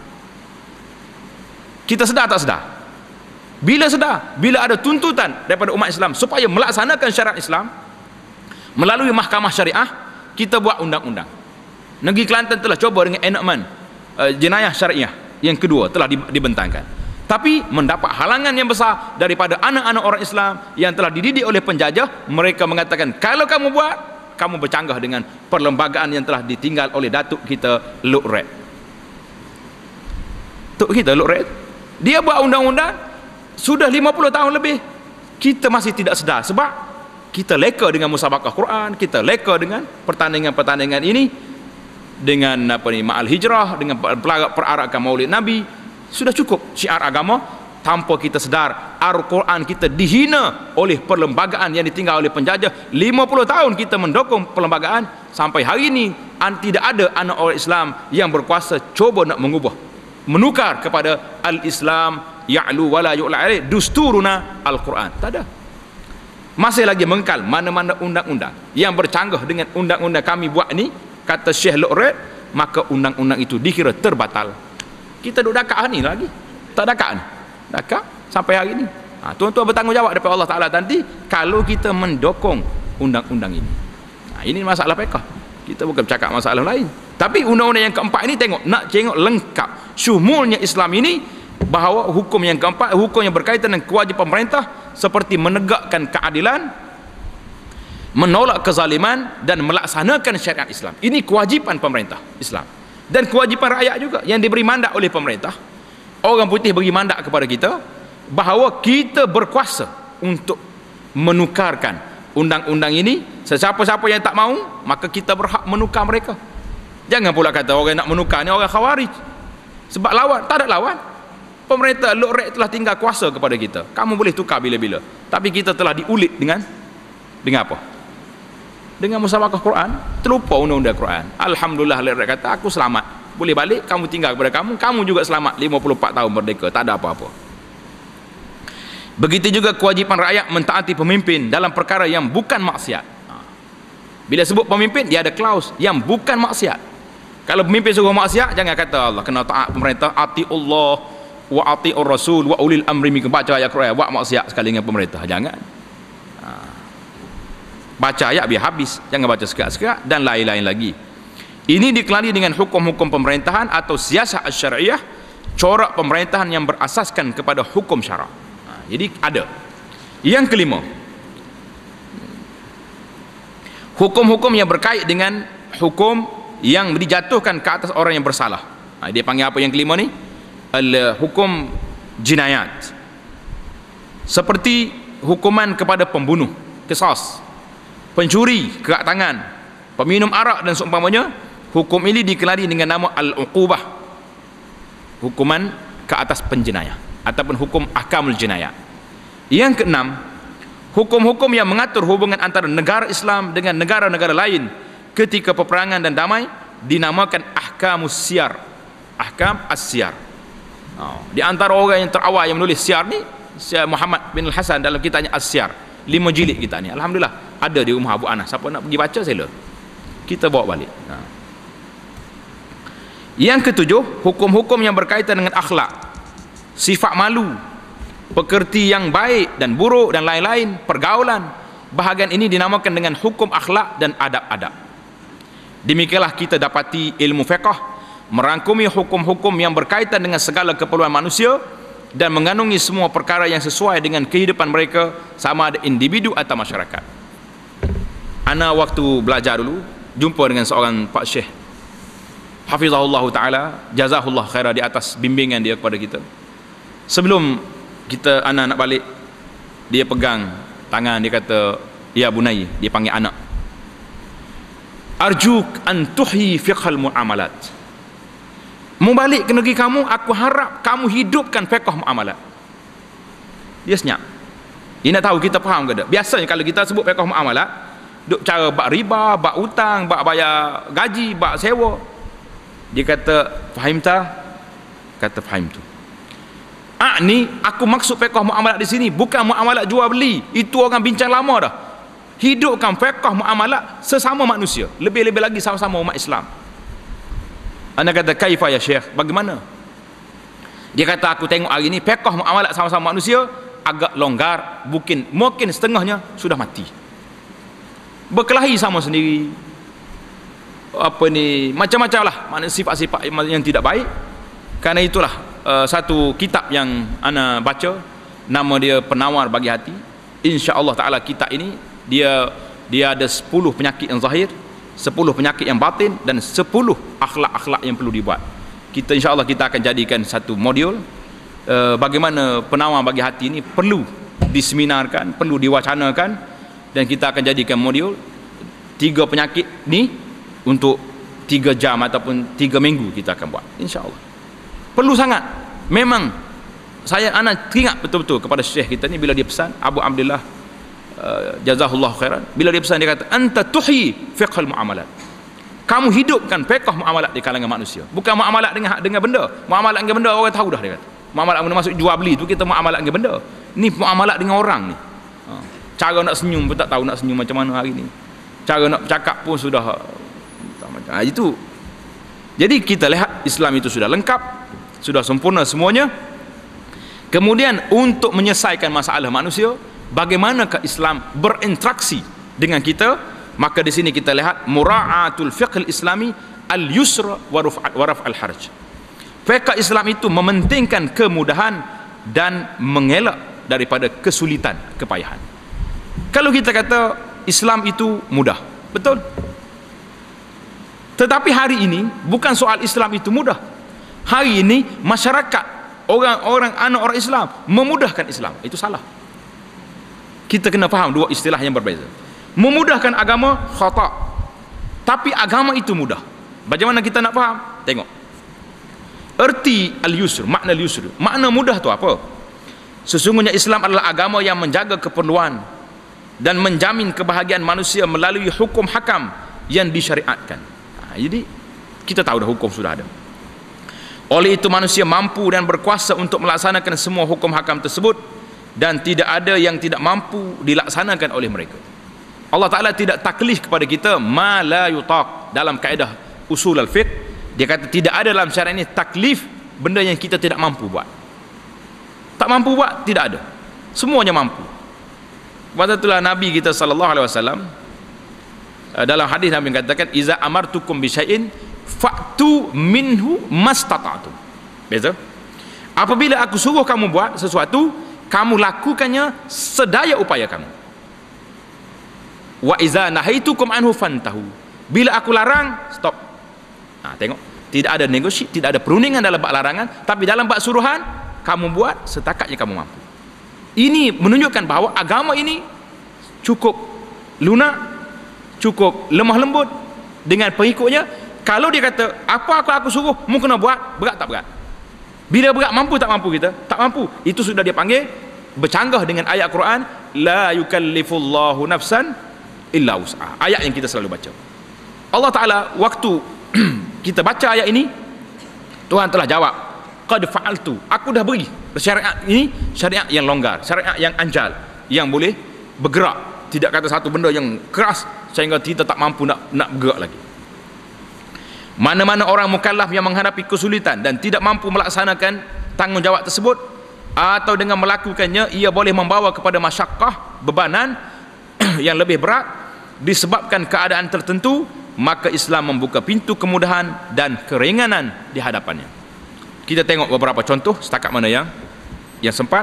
Kita sedar tak sedar? Bila sedar? Bila ada tuntutan daripada umat Islam supaya melaksanakan syariat Islam melalui mahkamah syariah, kita buat undang-undang. Negeri Kelantan telah cuba dengan enakmen uh, jenayah syariah yang kedua telah dibentangkan, tapi mendapat halangan yang besar daripada anak-anak orang Islam yang telah dididik oleh penjajah. Mereka mengatakan kalau kamu buat, kamu bercanggah dengan perlembagaan yang telah ditinggal oleh datuk kita Luk Red. Datuk kita Luk Red, dia buat undang-undang sudah lima puluh tahun lebih kita masih tidak sedar, sebab kita leka dengan musabaqah Quran, kita leka dengan pertandingan-pertandingan ini, dengan apa ni, ma'al hijrah, dengan perarakan maulid Nabi. Sudah cukup syiar agama, tanpa kita sedar Al-Quran kita dihina oleh perlembagaan yang ditinggal oleh penjajah. Lima puluh tahun kita mendukung perlembagaan, sampai hari ini tidak ada anak orang Islam yang berkuasa cuba nak mengubah, menukar kepada al-Islam ya'lu wala yu'la alaih dusturuna Al-Quran. Tak ada. Masih lagi mengkal mana-mana undang-undang yang bercanggah dengan undang-undang kami buat ni, kata Syekh Luqrat, maka undang-undang itu dikira terbatal. Kita duduk dakak ni lagi, tak dakak ni, dakak sampai hari ni. Ha, tuan-tuan bertanggungjawab daripada Allah Ta'ala nanti kalau kita mendukung undang-undang ini. Ha, ini masalah fiqh, kita bukan bercakap masalah lain. Tapi undang-undang yang keempat ini, tengok, nak tengok lengkap syumulnya Islam ini, bahawa hukum yang keempat, hukum yang berkaitan dengan kewajipan pemerintah seperti menegakkan keadilan, menolak kezaliman, dan melaksanakan syariat Islam. Ini kewajipan pemerintah Islam, dan kewajipan rakyat juga yang diberi mandat oleh pemerintah. Orang putih beri mandat kepada kita bahawa kita berkuasa untuk menukarkan undang-undang ini. Sesiapa-siapa yang tak mahu, maka kita berhak menukar mereka. Jangan pula kata orang nak menukar ni orang khawarij, sebab lawan, tak ada lawan. Pemerintah Luqrat telah tinggal kuasa kepada kita, kamu boleh tukar bila-bila. Tapi kita telah diulit dengan dengan apa? Dengan musabaqah Quran. Terlupa undang-undang Quran. Alhamdulillah, Luqrat kata aku selamat, boleh balik, kamu tinggal kepada kamu, kamu juga selamat, lima puluh empat tahun merdeka, tak ada apa-apa. Begitu juga kewajipan rakyat mentaati pemimpin dalam perkara yang bukan maksiat. Bila sebut pemimpin, dia ada klaus yang bukan maksiat. Kalau pemimpin suruh maksiat, jangan kata Allah kena taat pemerintah, atiullah wa atiur rasul wa ulil amri minkum. Baca ayat Quran, buat maksiat sekali dengan pemerintah, jangan. Ha. Baca ayat biar habis, jangan baca sekat-sekat, dan lain-lain lagi. Ini dikelani dengan hukum-hukum pemerintahan atau siasat syariah, corak pemerintahan yang berasaskan kepada hukum syarak. Ha. Jadi ada. Yang kelima, hukum-hukum yang berkait dengan hukum yang dijatuhkan ke atas orang yang bersalah. Ha, dia panggil apa yang kelima ni? Al-hukum jinayat, seperti hukuman kepada pembunuh, qisas, pencuri, kerak tangan, peminum arak dan seumpamanya. Hukum ini dikelari dengan nama al-uqubah, hukuman ke atas penjenayah, ataupun hukum ahkamul jinayat. Yang keenam, hukum-hukum yang mengatur hubungan antara negara Islam dengan negara-negara lain ketika peperangan dan damai, dinamakan ahkamus siyar, ahkam as-siyar. Oh, di antara orang yang terawal yang menulis syiar ni, Syekh Muhammad bin Al-Hasan dalam kitabnya As-Syiar, lima jilid kita ni, alhamdulillah ada di rumah Abu Anas. Siapa nak pergi baca sila, kita bawa balik. Nah. Yang ketujuh, hukum-hukum yang berkaitan dengan akhlak, sifat malu, pekerti yang baik dan buruk dan lain-lain, pergaulan. Bahagian ini dinamakan dengan hukum akhlak dan adab-adab. Demikianlah kita dapati ilmu fiqh merangkumi hukum-hukum yang berkaitan dengan segala keperluan manusia dan mengandungi semua perkara yang sesuai dengan kehidupan mereka, sama ada individu atau masyarakat. Ana waktu belajar dulu jumpa dengan seorang Pak Syekh hafizahullah ta'ala, jazahullah khairah, di atas bimbingan dia kepada kita. Sebelum kita ana nak balik, dia pegang tangan, dia kata, ya bunai, dia panggil anak, arjuk an tuhyi fiqhal muamalat. Mau balik ke negeri kamu, aku harap kamu hidupkan fiqh muamalat. Dia senyap. Dia nak tahu kita faham ke tak? Biasanya kalau kita sebut fiqh muamalat, duk cara bak riba, bak hutang, bak bayar gaji, bak sewa. Dia kata, faham tak? Kata faham tu. Ah ni, aku maksud fiqh muamalat di sini bukan muamalat jual beli. Itu orang bincang lama dah. Hidupkan fiqh muamalat sesama manusia, lebih-lebih lagi sama-sama umat Islam. Anda kata, kaifa ya Syekh, bagaimana? Dia kata, aku tengok hari ni fiqh muamalat sama-sama manusia agak longgar, mungkin mungkin setengahnya sudah mati, berkelahi sama sendiri, apa ni, macam-macam lah, maknanya sifat-sifat yang tidak baik. Karena itulah uh, satu kitab yang ana baca, nama dia Penawar Bagi Hati. Insya-Allah taala kitab ini dia dia ada sepuluh penyakit yang zahir, sepuluh penyakit yang batin, dan sepuluh akhlak-akhlak yang perlu dibuat. Kita insya-Allah kita akan jadikan satu modul uh, bagaimana penawar bagi hati ini perlu diseminarkan, perlu diwacanakan, dan kita akan jadikan modul tiga penyakit ni untuk tiga jam ataupun tiga minggu kita akan buat, insya-Allah. Perlu sangat. Memang saya anak teringat betul-betul kepada syekh kita ni bila dia pesan, Abu Abdullah uh, jazahullah khairan, bila dia pesan dia kata anta tuhyi fiqhul muamalat, kamu hidupkan fiqh muamalat di kalangan manusia. Bukan muamalat dengan dengan benda. Muamalat dengan benda orang tahu dah, dia kata. Muamalat benda masuk jual beli tu kita muamalat dengan benda. Ni muamalat dengan orang ni. Ha. Cara nak senyum pun tak tahu nak senyum macam mana hari ni. Cara nak bercakap pun sudah tak macam. Ha, itu. Jadi kita lihat Islam itu sudah lengkap, sudah sempurna semuanya. Kemudian untuk menyelesaikan masalah manusia, bagaimanakah Islam berinteraksi dengan kita? Maka di sini kita lihat mura'atul fiqh islami al-yusra wa raf' al-harj. Fiqh Islam itu mementingkan kemudahan dan mengelak daripada kesulitan, kepayahan. Kalau kita kata Islam itu mudah, betul. Tetapi hari ini bukan soal Islam itu mudah. Hari ini masyarakat, orang-orang anak orang Islam memudahkan Islam. Itu salah. Kita kena faham dua istilah yang berbeza. Memudahkan agama khata', tapi agama itu mudah. Bagaimana kita nak faham? Tengok erti al-yusr, makna al-yusr, makna mudah tu apa? Sesungguhnya Islam adalah agama yang menjaga keperluan dan menjamin kebahagiaan manusia melalui hukum hakam yang disyariatkan. Nah, jadi kita tahu dah hukum sudah ada. Oleh itu manusia mampu dan berkuasa untuk melaksanakan semua hukum hakam tersebut, dan tidak ada yang tidak mampu dilaksanakan oleh mereka. Allah Ta'ala tidak taklif kepada kita ma la yutaq. Dalam kaedah usul al-fiqh, dia kata tidak ada dalam syariat ini taklif benda yang kita tidak mampu buat. Tak mampu buat, tidak ada. Semuanya mampu. Pada itulah Nabi kita sallallahu alaihi wasallam dalam hadis Nabi katakan iza amartukum bi syai'in fa'tu minhu mastata'tum. Betul? Apabila aku suruh kamu buat sesuatu, kamu lakukannya sedaya upaya kamu. Wa iza nahaitukum anhu fantahu. Bila aku larang, stop. Nah, tengok, tidak ada negosiasi, tidak ada perundingan dalam bab larangan, tapi dalam bab suruhan kamu buat setakatnya kamu mampu. Ini menunjukkan bahawa agama ini cukup lunak, cukup lemah lembut dengan pengikutnya. Kalau dia kata apa aku aku suruh mu kena buat, berat tak berat? Bila berat, mampu tak mampu kita? Tak mampu. Itu sudah dia panggil bercanggah dengan ayat Quran, la yukallifullahu nafsan illa wus'aha. Ayat yang kita selalu baca. Allah Ta'ala waktu kita baca ayat ini, Tuhan telah jawab, qad fa'altu, aku dah beri syariat ini, syariat yang longgar, syariat yang anjal, yang boleh bergerak, tidak kata satu benda yang keras sehingga kita tak mampu nak nak bergerak lagi. Mana-mana orang mukallaf yang menghadapi kesulitan dan tidak mampu melaksanakan tanggungjawab tersebut, atau dengan melakukannya ia boleh membawa kepada masyakkah, bebanan yang lebih berat disebabkan keadaan tertentu, maka Islam membuka pintu kemudahan dan keringanan di hadapannya. Kita tengok beberapa contoh setakat mana yang yang sempat.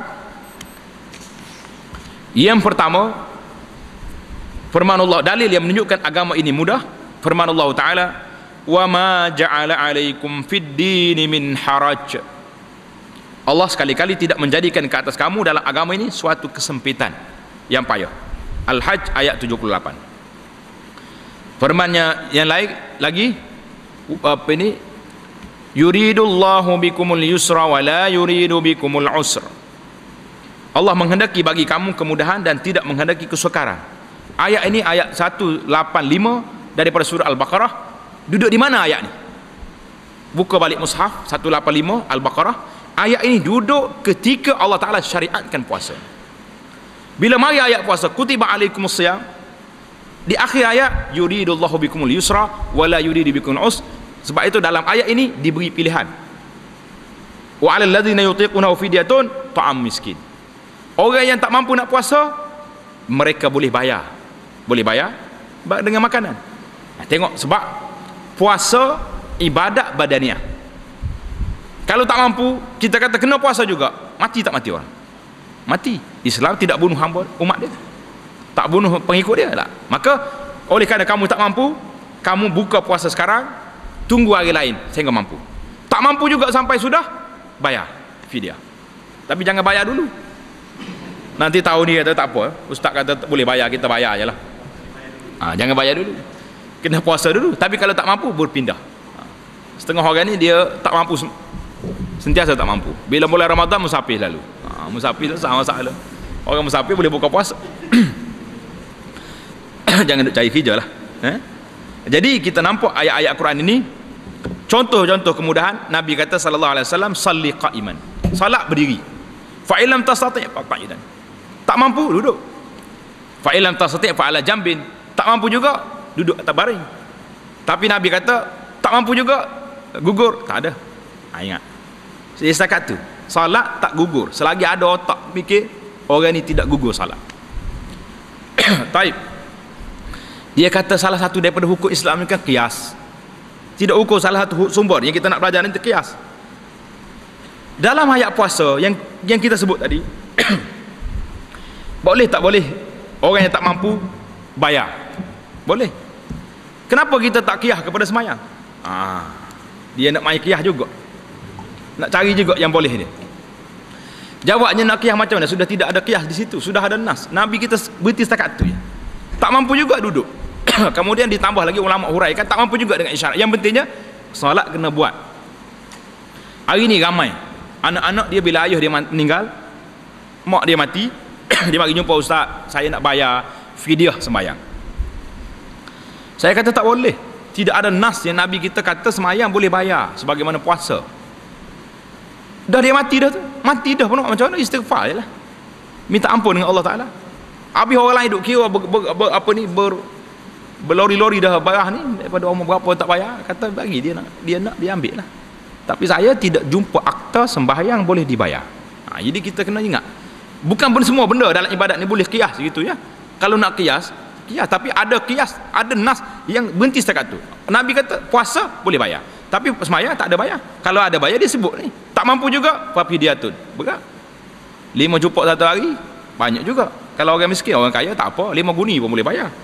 Yang pertama, firman Allah, dalil yang menunjukkan agama ini mudah. Firman Allah Ta'ala, wa ma ja'ala alaikum fid dini min haraj. Allah sekali-kali tidak menjadikan ke atas kamu dalam agama ini suatu kesempitan yang payah. Al-Hajj ayat tujuh puluh lapan. Firmannya yang lain lagi, apa ini, yuridullahu bikumul yusra wa la yuridu bikumul usra. Allah menghendaki bagi kamu kemudahan dan tidak menghendaki kesukaran. Ayat ini ayat seratus lapan puluh lima daripada surah Al-Baqarah. Duduk di mana ayat ni? Buka balik mushaf seratus lapan puluh lima Al-Baqarah. Ayat ini duduk ketika Allah Ta'ala syariatkan puasa. Bila mari ayat puasa, kutiba alaikumus siyam, di akhir ayat yuridullahu bikumul yusra wa la yuridu bikumul usra. Sebab itu dalam ayat ini diberi pilihan. Wa 'alal ladzina yutiqunahu fidyatun ta'am miskin. Orang yang tak mampu nak puasa, mereka boleh bayar. Boleh bayar dengan makanan. Nah, tengok, sebab puasa ibadat badaniah. Kalau tak mampu, kita kata kena puasa juga, mati tak mati orang? Mati. Islam tidak bunuh hamba umat dia, tak bunuh pengikut dia tak. Maka oleh kerana kamu tak mampu, kamu buka puasa sekarang, tunggu hari lain sehingga mampu. Tak mampu juga sampai sudah, bayar fidyah. Tapi jangan bayar dulu. Nanti tahun ni kata tak apa, ustaz kata tak boleh bayar, kita bayar je lah. Ha, jangan bayar dulu. Kena puasa dulu. Tapi kalau tak mampu, berpindah. Ha. Setengah orang ni dia tak mampu, sentiasa tak mampu. Bila mulai Ramadan, musafir lalu. Ha, musafir tu sama masalah. Orang musafir boleh buka puasa. Jangan duk cari kerja lah. Eh? Jadi kita nampak ayat-ayat Quran ini, contoh-contoh kemudahan. Nabi kata sallallahu alaihi wasallam, salli qa'iman, salat berdiri. Fa illam tastati' fa qa'idan. Tak mampu, duduk. Fa illam tastati' fa ala jambin. Tak mampu juga, duduk atas baring. Tapi Nabi kata tak mampu juga, gugur. Tak ada. Ha, ingat. Jadi setakat tu, salat tak gugur selagi ada otak fikir orang ni tidak gugur salat. Taib. Dia kata salah satu daripada hukum Islam ni kan qiyas. Tidak ukur salah satu sumber yang kita nak belajar nanti qiyas. Dalam ayat puasa yang yang kita sebut tadi, boleh tak boleh orang yang tak mampu bayar? Boleh. Kenapa kita tak qiyas kepada semayang? Ah, dia nak main qiyas juga. Nak cari juga yang boleh dia. Jawabnya nak qiyas macam mana? Sudah tidak ada qiyas di situ, sudah ada nas. Nabi kita berhenti setakat tu ya. Tak mampu juga duduk. Kemudian ditambah lagi ulama huraikan tak mampu juga dengan isyarat. Yang pentingnya solat kena buat. Hari ni ramai anak-anak dia bila ayah dia meninggal, mak dia mati, dia mari jumpa ustaz, saya nak bayar fidyah sembahyang. Saya kata tak boleh. Tidak ada nas yang Nabi kita kata sembahyang boleh bayar sebagaimana puasa. Dah dia mati dah tu. Mati dah pun macam mana, istighfar jelah. Minta ampun dengan Allah Taala. Habis orang lain duk kira ber, ber, ber, apa ni ber berlori-lori dah barah ni daripada umur berapa tak bayar, kata bagi dia nak dia nak dia ambil lah. Tapi saya tidak jumpa akta sembahyang boleh dibayar. Ha, jadi kita kena ingat, bukan pun semua benda dalam ibadat ni boleh qiyas gitu ya. Kalau nak qiyas, qiyas, tapi ada qiyas, ada nas yang berhenti setakat tu. Nabi kata puasa boleh bayar, tapi sembahyang tak ada bayar. Kalau ada bayar dia sebut ni. Tak mampu juga fafidyatun. Berat. Lima jupuk satu hari banyak juga. Kalau orang miskin, orang kaya tak apa, lima guni pun boleh bayar.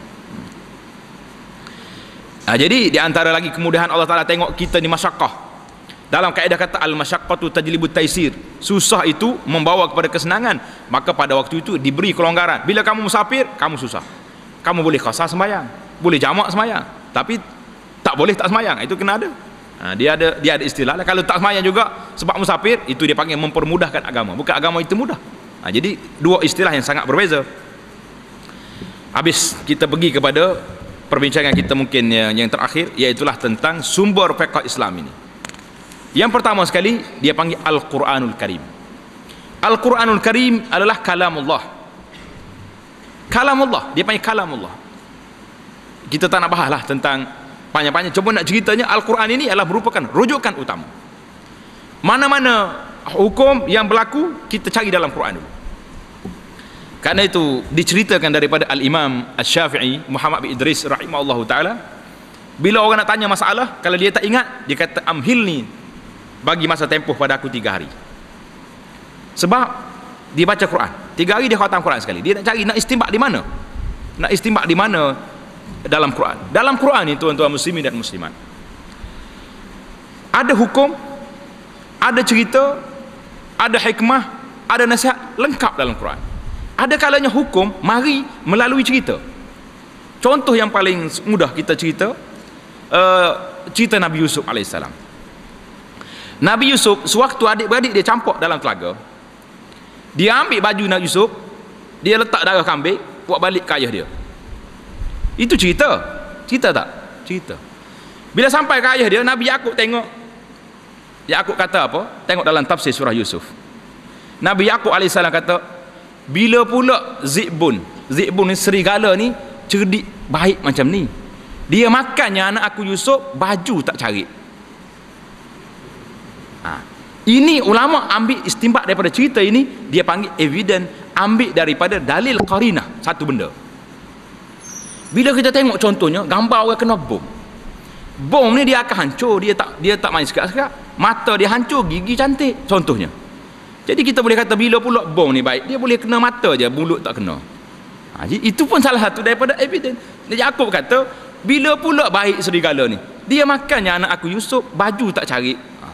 Ha, jadi di antara lagi kemudahan Allah Taala tengok kita ni masyaqqah. Dalam kaedah kata al-masyaqqatu tajlibut taisir. Susah itu membawa kepada kesenangan. Maka pada waktu itu diberi kelonggaran. Bila kamu musafir, kamu susah. Kamu boleh qasar sembahyang, boleh jamak sembahyang, tapi tak boleh tak sembahyang. Itu kena ada. Ha, dia ada dia ada istilah. Kalau tak sembahyang juga sebab musafir, itu dia panggil mempermudahkan agama. Bukan agama itu mudah. Ha, jadi dua istilah yang sangat berbeza. Habis kita pergi kepada perbincangan kita mungkin yang, yang terakhir, iaitulah tentang sumber fiqh Islam ini. Yang pertama sekali dia panggil Al-Quranul Karim. Al-Quranul Karim adalah kalamullah. Kalamullah, dia panggil kalamullah. Kita tak nak bahas lah tentang panjang-panjang, cuma nak ceritanya Al-Quran ini adalah merupakan rujukan utama. Mana-mana hukum yang berlaku kita cari dalam Quran dulu. Karena itu diceritakan daripada Al-Imam Asy-Syafi'i Muhammad bin Idris rahimahullahu taala, bila orang nak tanya masalah, kalau dia tak ingat, dia kata amhilni, bagi masa tempoh pada aku tiga hari. Sebab dia baca Quran tiga hari, dia khatam Quran sekali. Dia nak cari, nak istinbat di mana, nak istinbat di mana dalam Quran. Dalam Quran ni tuan-tuan muslimin dan muslimat, ada hukum, ada cerita, ada hikmah, ada nasihat lengkap dalam Quran. Ada kalanya hukum mari melalui cerita. Contoh yang paling mudah kita cerita, uh, cerita Nabi Yusuf alaihissalam. Nabi Yusuf sewaktu adik-beradik dia campur dalam telaga, dia ambil baju Nabi Yusuf, dia letak darah kambing, buat balik ke ayah dia. Itu cerita. Cerita tak? Cerita. Bila sampai ke ayah dia, Nabi Yaqub tengok. Yaqub kata apa? Tengok dalam tafsir surah Yusuf. Nabi Yaqub alaihissalam kata, bila pula Zibun, Zibun ni serigala ni cerdik baik macam ni, dia makannya anak aku Yusuf, baju tak cari. Ha. Ini ulama ambil istinbat daripada cerita ini, dia panggil evidence, ambil daripada dalil qarinah, satu benda. Bila kita tengok contohnya, gambar orang kena bom. Bom ni dia akan hancur, dia tak dia tak main sekat-sekat. Mata dia hancur, gigi cantik, contohnya. Jadi kita boleh kata bila pula bom ni baik, dia boleh kena mata je, mulut tak kena. Ha, jadi itu pun salah satu daripada evidence. Yaqub kata, bila pula baik serigala ni, dia makannya anak aku Yusuf, baju tak cari. Ha.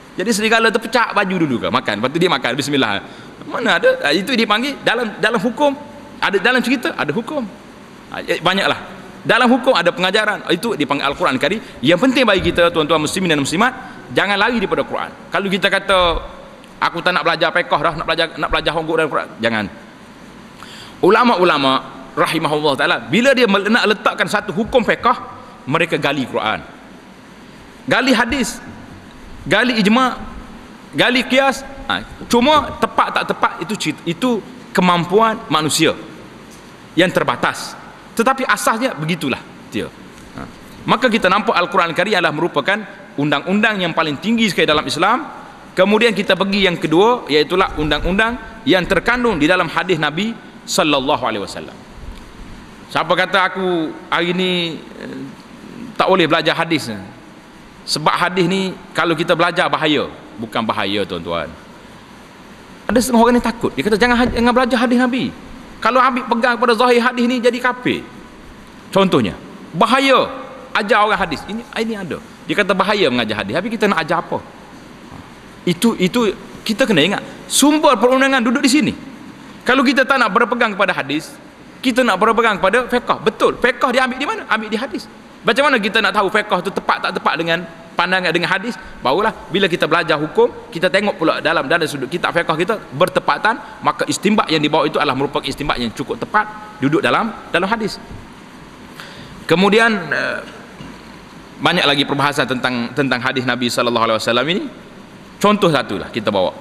Jadi serigala terpecah baju dulu ke makan, lepas tu dia makan bismillah. Mana ada? Itu dipanggil dalam dalam hukum, ada dalam cerita ada hukum. Banyaklah. Dalam hukum ada pengajaran, itu dipanggil Al-Quran Karim. Yang penting bagi kita tuan-tuan muslimin dan muslimat, jangan lari daripada Quran. Kalau kita kata aku tak nak belajar fiqh dah, nak belajar nak belajar honggok dan Quran, jangan. Ulama-ulama rahimahullah taala bila dia nak letakkan satu hukum fiqh, mereka gali Quran, gali hadis, gali ijma', gali qiyas. Ha, cuma tepat tak tepat itu itu kemampuan manusia yang terbatas. Tetapi asasnya begitulah dia. Ha. Maka kita nampak Al-Quran Karim adalah merupakan undang-undang yang paling tinggi sekali dalam Islam. Kemudian kita pergi yang kedua, iaitulah undang-undang yang terkandung di dalam hadis Nabi sallallahu alaihi wasallam. Siapa kata aku hari ni tak boleh belajar hadis? Sebab hadis ni kalau kita belajar bahaya. Bukan bahaya tuan-tuan. Ada setengah orang ni takut. Dia kata jangan jangan belajar hadis Nabi. Kalau ambil pegang pada zahir hadis ni jadi kafir. Contohnya, bahaya ajar orang hadis. Ini ini ada. Dia kata bahaya mengajar hadis. Tapi kita nak ajar apa? Itu itu kita kena ingat. Sumber perundangan duduk di sini. Kalau kita tak nak berpegang kepada hadis, kita nak berpegang kepada fiqh. Betul. Fiqh dia ambil di mana? Ambil di hadis. Macam mana kita nak tahu fiqh tu tepat tak tepat dengan pandangan dengan hadis? Barulah bila kita belajar hukum, kita tengok pula dalam dalam sudut kitab fiqh kita bertepatan, maka istinbat yang dibawa itu adalah merupakan istinbat yang cukup tepat duduk dalam dalam hadis. Kemudian banyak lagi perbahasan tentang tentang hadis Nabi sallallahu alaihi wasallam ini. Contoh satulah kita bawa.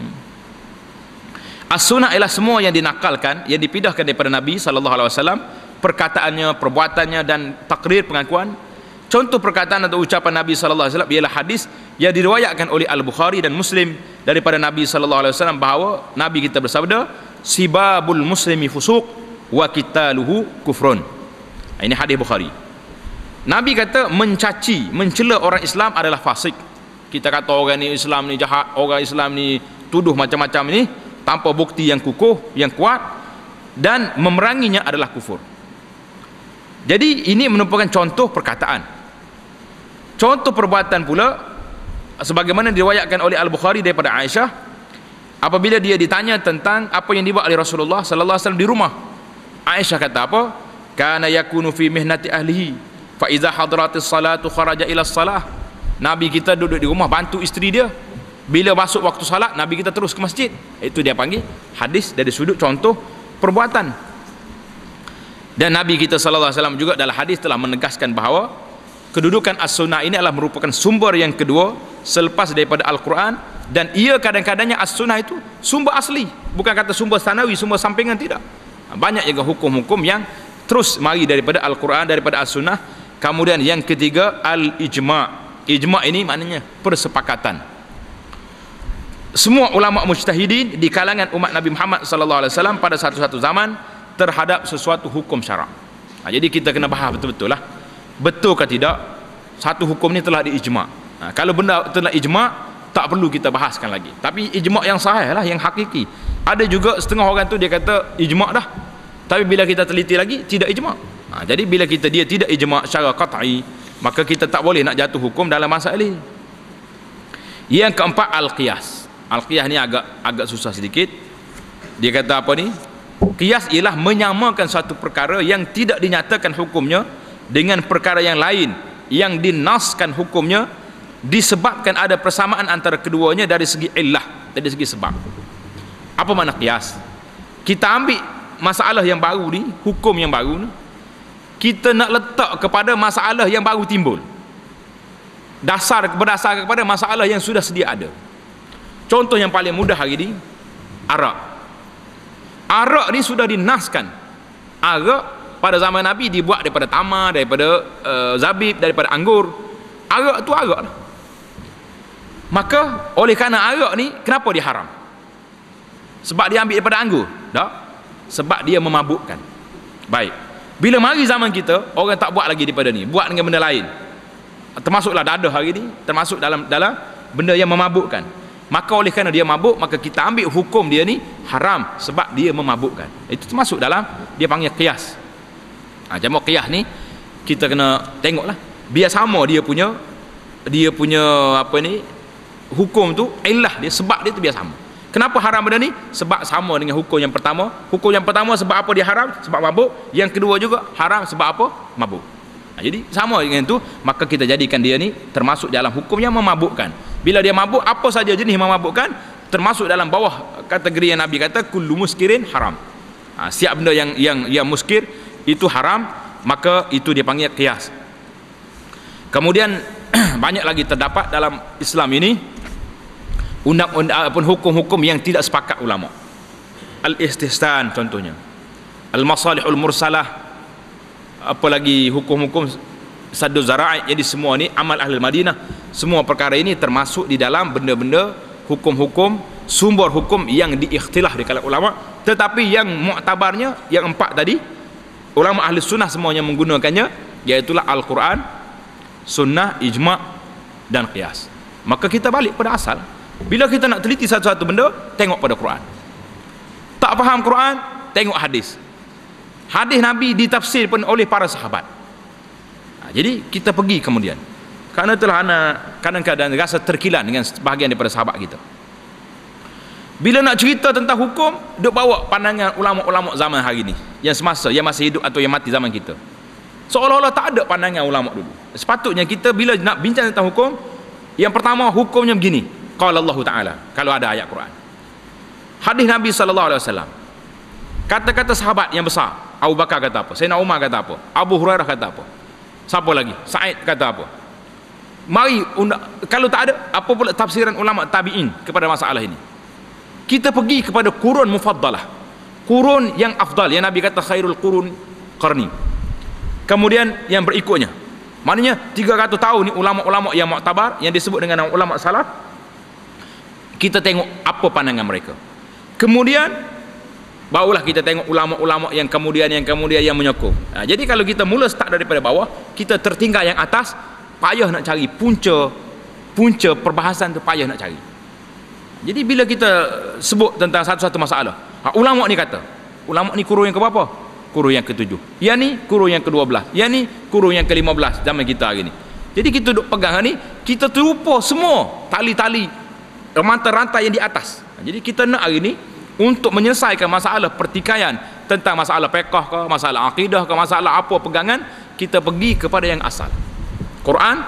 As-sunnah ialah semua yang dinakalkan, yang dipindahkan daripada Nabi sallallahu alaihi wasallam, perkataannya, perbuatannya dan takrir pengakuan. Contoh perkataan atau ucapan Nabi sallallahu alaihi wasallam ialah hadis yang diriwayatkan oleh Al-Bukhari dan Muslim daripada Nabi sallallahu alaihi wasallam bahawa Nabi kita bersabda, sibabul muslimi fusuq wa qitaluhu kufrun. Ini hadis Bukhari. Nabi kata mencaci, mencela orang Islam adalah fasik. Kita kata orang ni Islam ni jahat, orang Islam ni tuduh macam-macam ni tanpa bukti yang kukuh, yang kuat, dan memeranginya adalah kufur. Jadi ini merupakan contoh perkataan. Contoh perbuatan pula sebagaimana diriwayatkan oleh Al-Bukhari daripada Aisyah, apabila dia ditanya tentang apa yang dibuat oleh Rasulullah sallallahu alaihi wasallam di rumah, Aisyah kata apa? Kana yakunu fi mihnati ahlihi fa idza hadratis salatu kharaja ila salah. Nabi kita duduk di rumah bantu isteri dia, bila masuk waktu salat Nabi kita terus ke masjid. Itu dia panggil hadis dari sudut contoh perbuatan. Dan Nabi kita sallallahu alaihi wasallam juga dalam hadis telah menegaskan bahawa kedudukan as-sunnah ini adalah merupakan sumber yang kedua selepas daripada Al-Quran, dan ia kadang-kadangnya as-sunnah itu sumber asli, bukan kata sumber sanawi, sumber sampingan, tidak. Banyak juga hukum-hukum yang terus mari daripada Al-Quran, daripada as-sunnah. Kemudian yang ketiga al-ijma'. Ijma' ini maknanya persepakatan. Semua ulama mujtahidin di kalangan umat Nabi Muhammad sallallahu alaihi wasallam pada satu-satu zaman terhadap sesuatu hukum syarak. Ha, jadi kita kena bahas betul-betul lah. Betul ke tidak satu hukum ni telah diijma'. Ha, kalau benda telah ijma', tak perlu kita bahaskan lagi. Tapi ijma' yang sahih lah, yang hakiki. Ada juga setengah orang tu dia kata ijma' dah, tapi bila kita teliti lagi tidak ijma'. Ha, jadi bila kita dia tidak ijma' secara qat'i, maka kita tak boleh nak jatuh hukum dalam masalah ini. Yang keempat al-qiyas. Al-qiyas ni agak agak susah sedikit. Dia kata apa ni? Qiyas ialah menyamakan satu perkara yang tidak dinyatakan hukumnya dengan perkara yang lain yang dinaskan hukumnya disebabkan ada persamaan antara keduanya dari segi illah, dari segi sebab. Apa makna qiyas? Kita ambil masalah yang baru ni, hukum yang baru ni, kita nak letak kepada masalah yang baru timbul, dasar berdasar kepada masalah yang sudah sedia ada. Contoh yang paling mudah hari ini, arak. Arak ni sudah dinaskan. Arak pada zaman Nabi dibuat daripada tamar, daripada uh, zabib, daripada anggur. Arak tu arak lah. Maka oleh kerana arak ni kenapa dia haram? Sebab dia ambil daripada anggur? Tak. Sebab dia memabukkan. Baik. Bila mari zaman kita, orang tak buat lagi daripada ni, buat dengan benda lain. Termasuklah dadah hari ni, termasuk dalam dalam benda yang memabukkan. Maka oleh kerana dia mabuk, maka kita ambil hukum dia ni haram sebab dia memabukkan. Itu termasuk dalam dia panggil qiyas. Ha, jamak qiyas ni kita kena tengoklah biar sama dia punya dia punya apa ni hukum tu, illah dia, sebab dia tu biar sama. Kenapa haram benda ni? Sebab sama dengan hukum yang pertama. Hukum yang pertama sebab apa dia haram? Sebab mabuk. Yang kedua juga haram sebab apa? Mabuk. Nah, jadi sama dengan itu, maka kita jadikan dia ni termasuk dalam hukum yang memabukkan. Bila dia mabuk, apa saja jenis memabukkan termasuk dalam bawah kategori yang Nabi kata kullu muskirin haram. Ha, siap benda yang yang yang muskir itu haram, maka itu dia panggil qiyas. Kemudian banyak lagi terdapat dalam Islam ini undang-undang pun hukum-hukum yang tidak sepakat ulama. Al-istihsan contohnya, al-masalihul mursalah, apalagi hukum-hukum saddu zara'i. Jadi semua ni amal ahli Madinah, semua perkara ini termasuk di dalam benda-benda hukum-hukum, sumber hukum yang diikhtilaf di kalangan ulama. Tetapi yang muktabarnya yang empat tadi, ulama ahli sunnah semuanya menggunakannya, iaitulah Al-Quran, sunnah, ijma' dan qiyas. Maka kita balik pada asal. Bila kita nak teliti satu-satu benda, tengok pada Quran. Tak faham Quran, tengok hadis. Hadis Nabi ditafsir pun oleh para sahabat. Ha, jadi kita pergi kemudian, kerana telah anak kadang-kadang rasa terkilan dengan sebahagian daripada sahabat kita. Bila nak cerita tentang hukum, duk bawa pandangan ulama-ulama zaman hari ni, yang semasa, yang masih hidup atau yang mati zaman kita. Seolah-olah tak ada pandangan ulama dulu. Sepatutnya kita bila nak bincang tentang hukum, yang pertama hukumnya begini. Qala Allah Ta'ala, kalau ada ayat Quran. Hadis Nabi sallallahu alaihi wasallam. Kata-kata sahabat yang besar. Abu Bakar kata apa? Sayyidina Umar kata apa? Abu Hurairah kata apa? Siapa lagi? Sa'id kata apa? Mari, kalau tak ada, apa pula tafsiran ulama tabi'in kepada masalah ini? Kita pergi kepada kurun mufaddalah, kurun yang afdal, yang Nabi kata khairul qurun qarni. Kemudian yang berikutnya, maknanya tiga ratus tahun ni ulama-ulama yang muktabar, yang disebut dengan ulama salaf. Kita tengok apa pandangan mereka. Kemudian barulah kita tengok ulama-ulama yang kemudian yang kemudian yang menyokong. Nah, jadi kalau kita mula start daripada bawah, kita tertinggal yang atas, payah nak cari punca punca perbahasan tu, payah nak cari. Jadi bila kita sebut tentang satu-satu masalah, ha, ulama ni kata, ulama ni kurun yang ke berapa? Kurun yang ketujuh. Yang ni kurun yang kedua belas. Yang ni kurun yang kelima belas zaman kita hari ni. Jadi kita duk pegang ni, kita terlupa semua tali-tali rantai-rantai yang di atas. Jadi kita nak hari ni untuk menyelesaikan masalah pertikaian tentang masalah fiqh ke, masalah akidah ke, masalah apa pegangan, kita pergi kepada yang asal. Quran,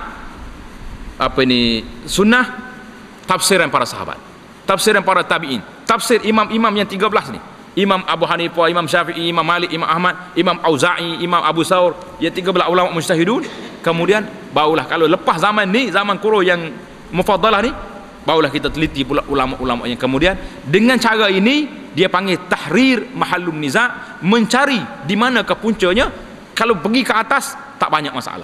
apa ini, sunnah, tafsiran para sahabat, tafsiran para tabi'in, tafsir imam-imam yang tiga belas ni. Imam Abu Hanifah, Imam Syafi'i, Imam Malik, Imam Ahmad, Imam Auza'i, Imam Abu Saur, yang tiga belas ulama mujtahidun. Kemudian barulah kalau lepas zaman ni, zaman kurun yang mufaddalah ni, barulah kita teliti pula ulama-ulama yang kemudian. Dengan cara ini dia panggil tahrir mahallun niza', mencari di mana ke puncanya. Kalau pergi ke atas tak banyak masalah,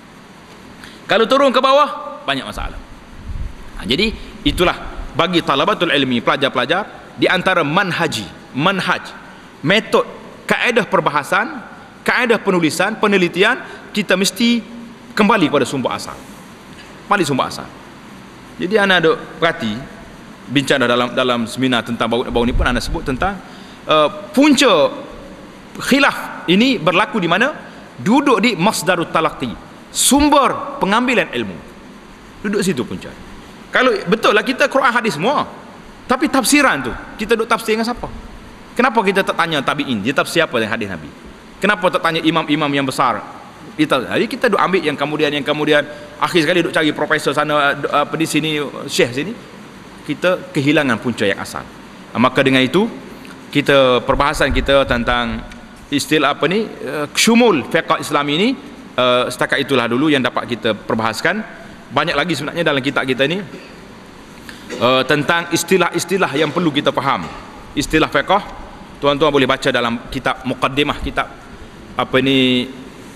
kalau turun ke bawah banyak masalah. Ha, jadi itulah bagi talabatul ilmi, pelajar-pelajar, di antara manhaji, manhaj, metod, kaedah perbahasan, kaedah penulisan, penelitian, kita mesti kembali pada sumber asal. Kembali sumber asal. Jadi anda ada perhati bincang dalam dalam seminar tentang bau-bau ni pun anda sebut tentang uh, punca khilaf ini berlaku di mana? Duduk di masdarut talaqi, sumber pengambilan ilmu. Duduk situ punca. Kalau betul lah kita Quran hadis semua, tapi tafsiran tu kita duduk tafsir dengan siapa? Kenapa kita tak tanya tabi'in, dia tafsir apa dengan hadis Nabi? Kenapa tak tanya imam-imam yang besar? Kita, jadi kita duk ambil yang kemudian yang kemudian akhir sekali duk cari profesor sana, apa di sini, syekh sini, kita kehilangan punca yang asal. Maka dengan itu kita perbahasan kita tentang istilah apa ni, syumul fiqh Islam ini, uh, setakat itulah dulu yang dapat kita perbahaskan. Banyak lagi sebenarnya dalam kitab kita ni uh, tentang istilah-istilah yang perlu kita faham. Istilah fiqh, tuan-tuan boleh baca dalam kitab muqaddimah, kitab apa ni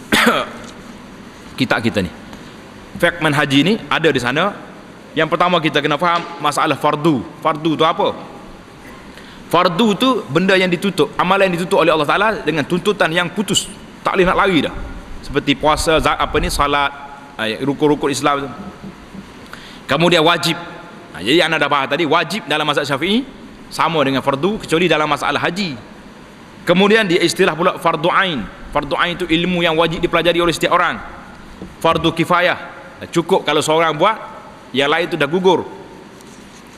kitab kita ni, fiqh manhaji ni ada di sana. Yang pertama kita kena faham masalah fardu. Fardu tu apa? Fardu tu benda yang ditutup, amalan yang ditutup oleh Allah Ta'ala dengan tuntutan yang putus, tak boleh nak lari dah. Seperti puasa, zakat, apa ni, salat, rukun-rukun Islam tu. Kemudian wajib. Nah, jadi anda dah bahas tadi, wajib dalam mazhab Syafi'i sama dengan fardu kecuali dalam masalah haji. Kemudian dia istilah pula fardu ain. Fardu ain itu ilmu yang wajib dipelajari oleh setiap orang. Fardu kifayah, cukup kalau seorang buat, yang lain itu dah gugur.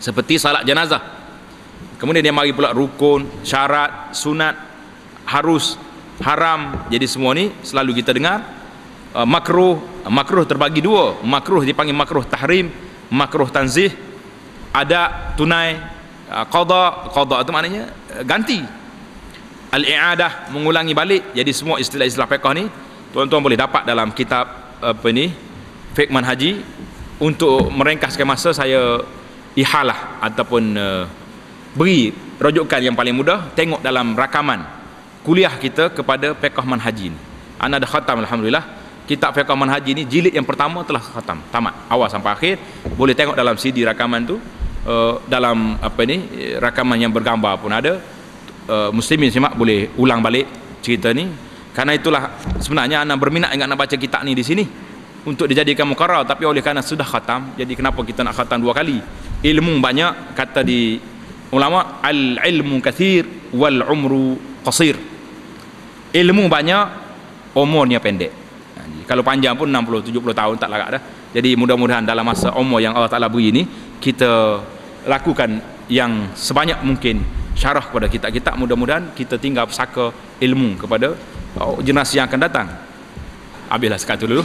seperti salat jenazah. Kemudian dia mari pula rukun, syarat, sunat, harus, haram. Jadi semua ni selalu kita dengar. uh, makruh, makruh terbagi dua. Makruh dipanggil makruh tahrim, makruh tanzih. Ada tunai, uh, qada, qada itu maknanya uh, ganti. Al-i'adah, mengulangi balik. Jadi semua istilah-istilah fiqh ni tuan-tuan boleh dapat dalam kitab apa ni, fiqh manhaji. Untuk meringkaskan masa, saya ihalah ataupun uh, beri rujukan yang paling mudah, tengok dalam rakaman kuliah kita kepada fiqh manhaji ni. Ana dah khatam alhamdulillah. Kitab fiqh manhaji ni jilid yang pertama telah khatam, tamat awal sampai akhir. Boleh tengok dalam C D rakaman tu, uh, dalam apa ni, rakaman yang bergambar pun ada. Uh, muslimin simak boleh ulang balik cerita ni. Karena itulah sebenarnya ana berminat dengan nak baca kitab ni di sini untuk dijadikan muqarrar, tapi oleh kerana sudah khatam, jadi kenapa kita nak khatam dua kali? Ilmu banyak, kata di ulama, al ilmu kathir wal umru qasir. Ilmu banyak, umurnya pendek. Kalau panjang pun enam puluh tujuh puluh tahun tak larat dah. Jadi mudah-mudahan dalam masa umur yang Allah Taala beri ini, kita lakukan yang sebanyak mungkin syarah kepada kitab-kitab. Mudah-mudahan kita tinggal pesaka ilmu kepada generasi yang akan datang. Habislah sekatu dulu.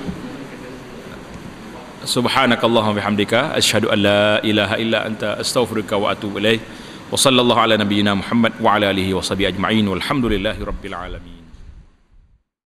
Subhanakallahumma bihamdika asyhadu an la ilaha illa anta astaghfiruka wa atubu ilaik. Wa sallallahu ala nabiyyina Muhammad wa ala alihi wa sahbihi ajma'in walhamdulillahi rabbil alamin.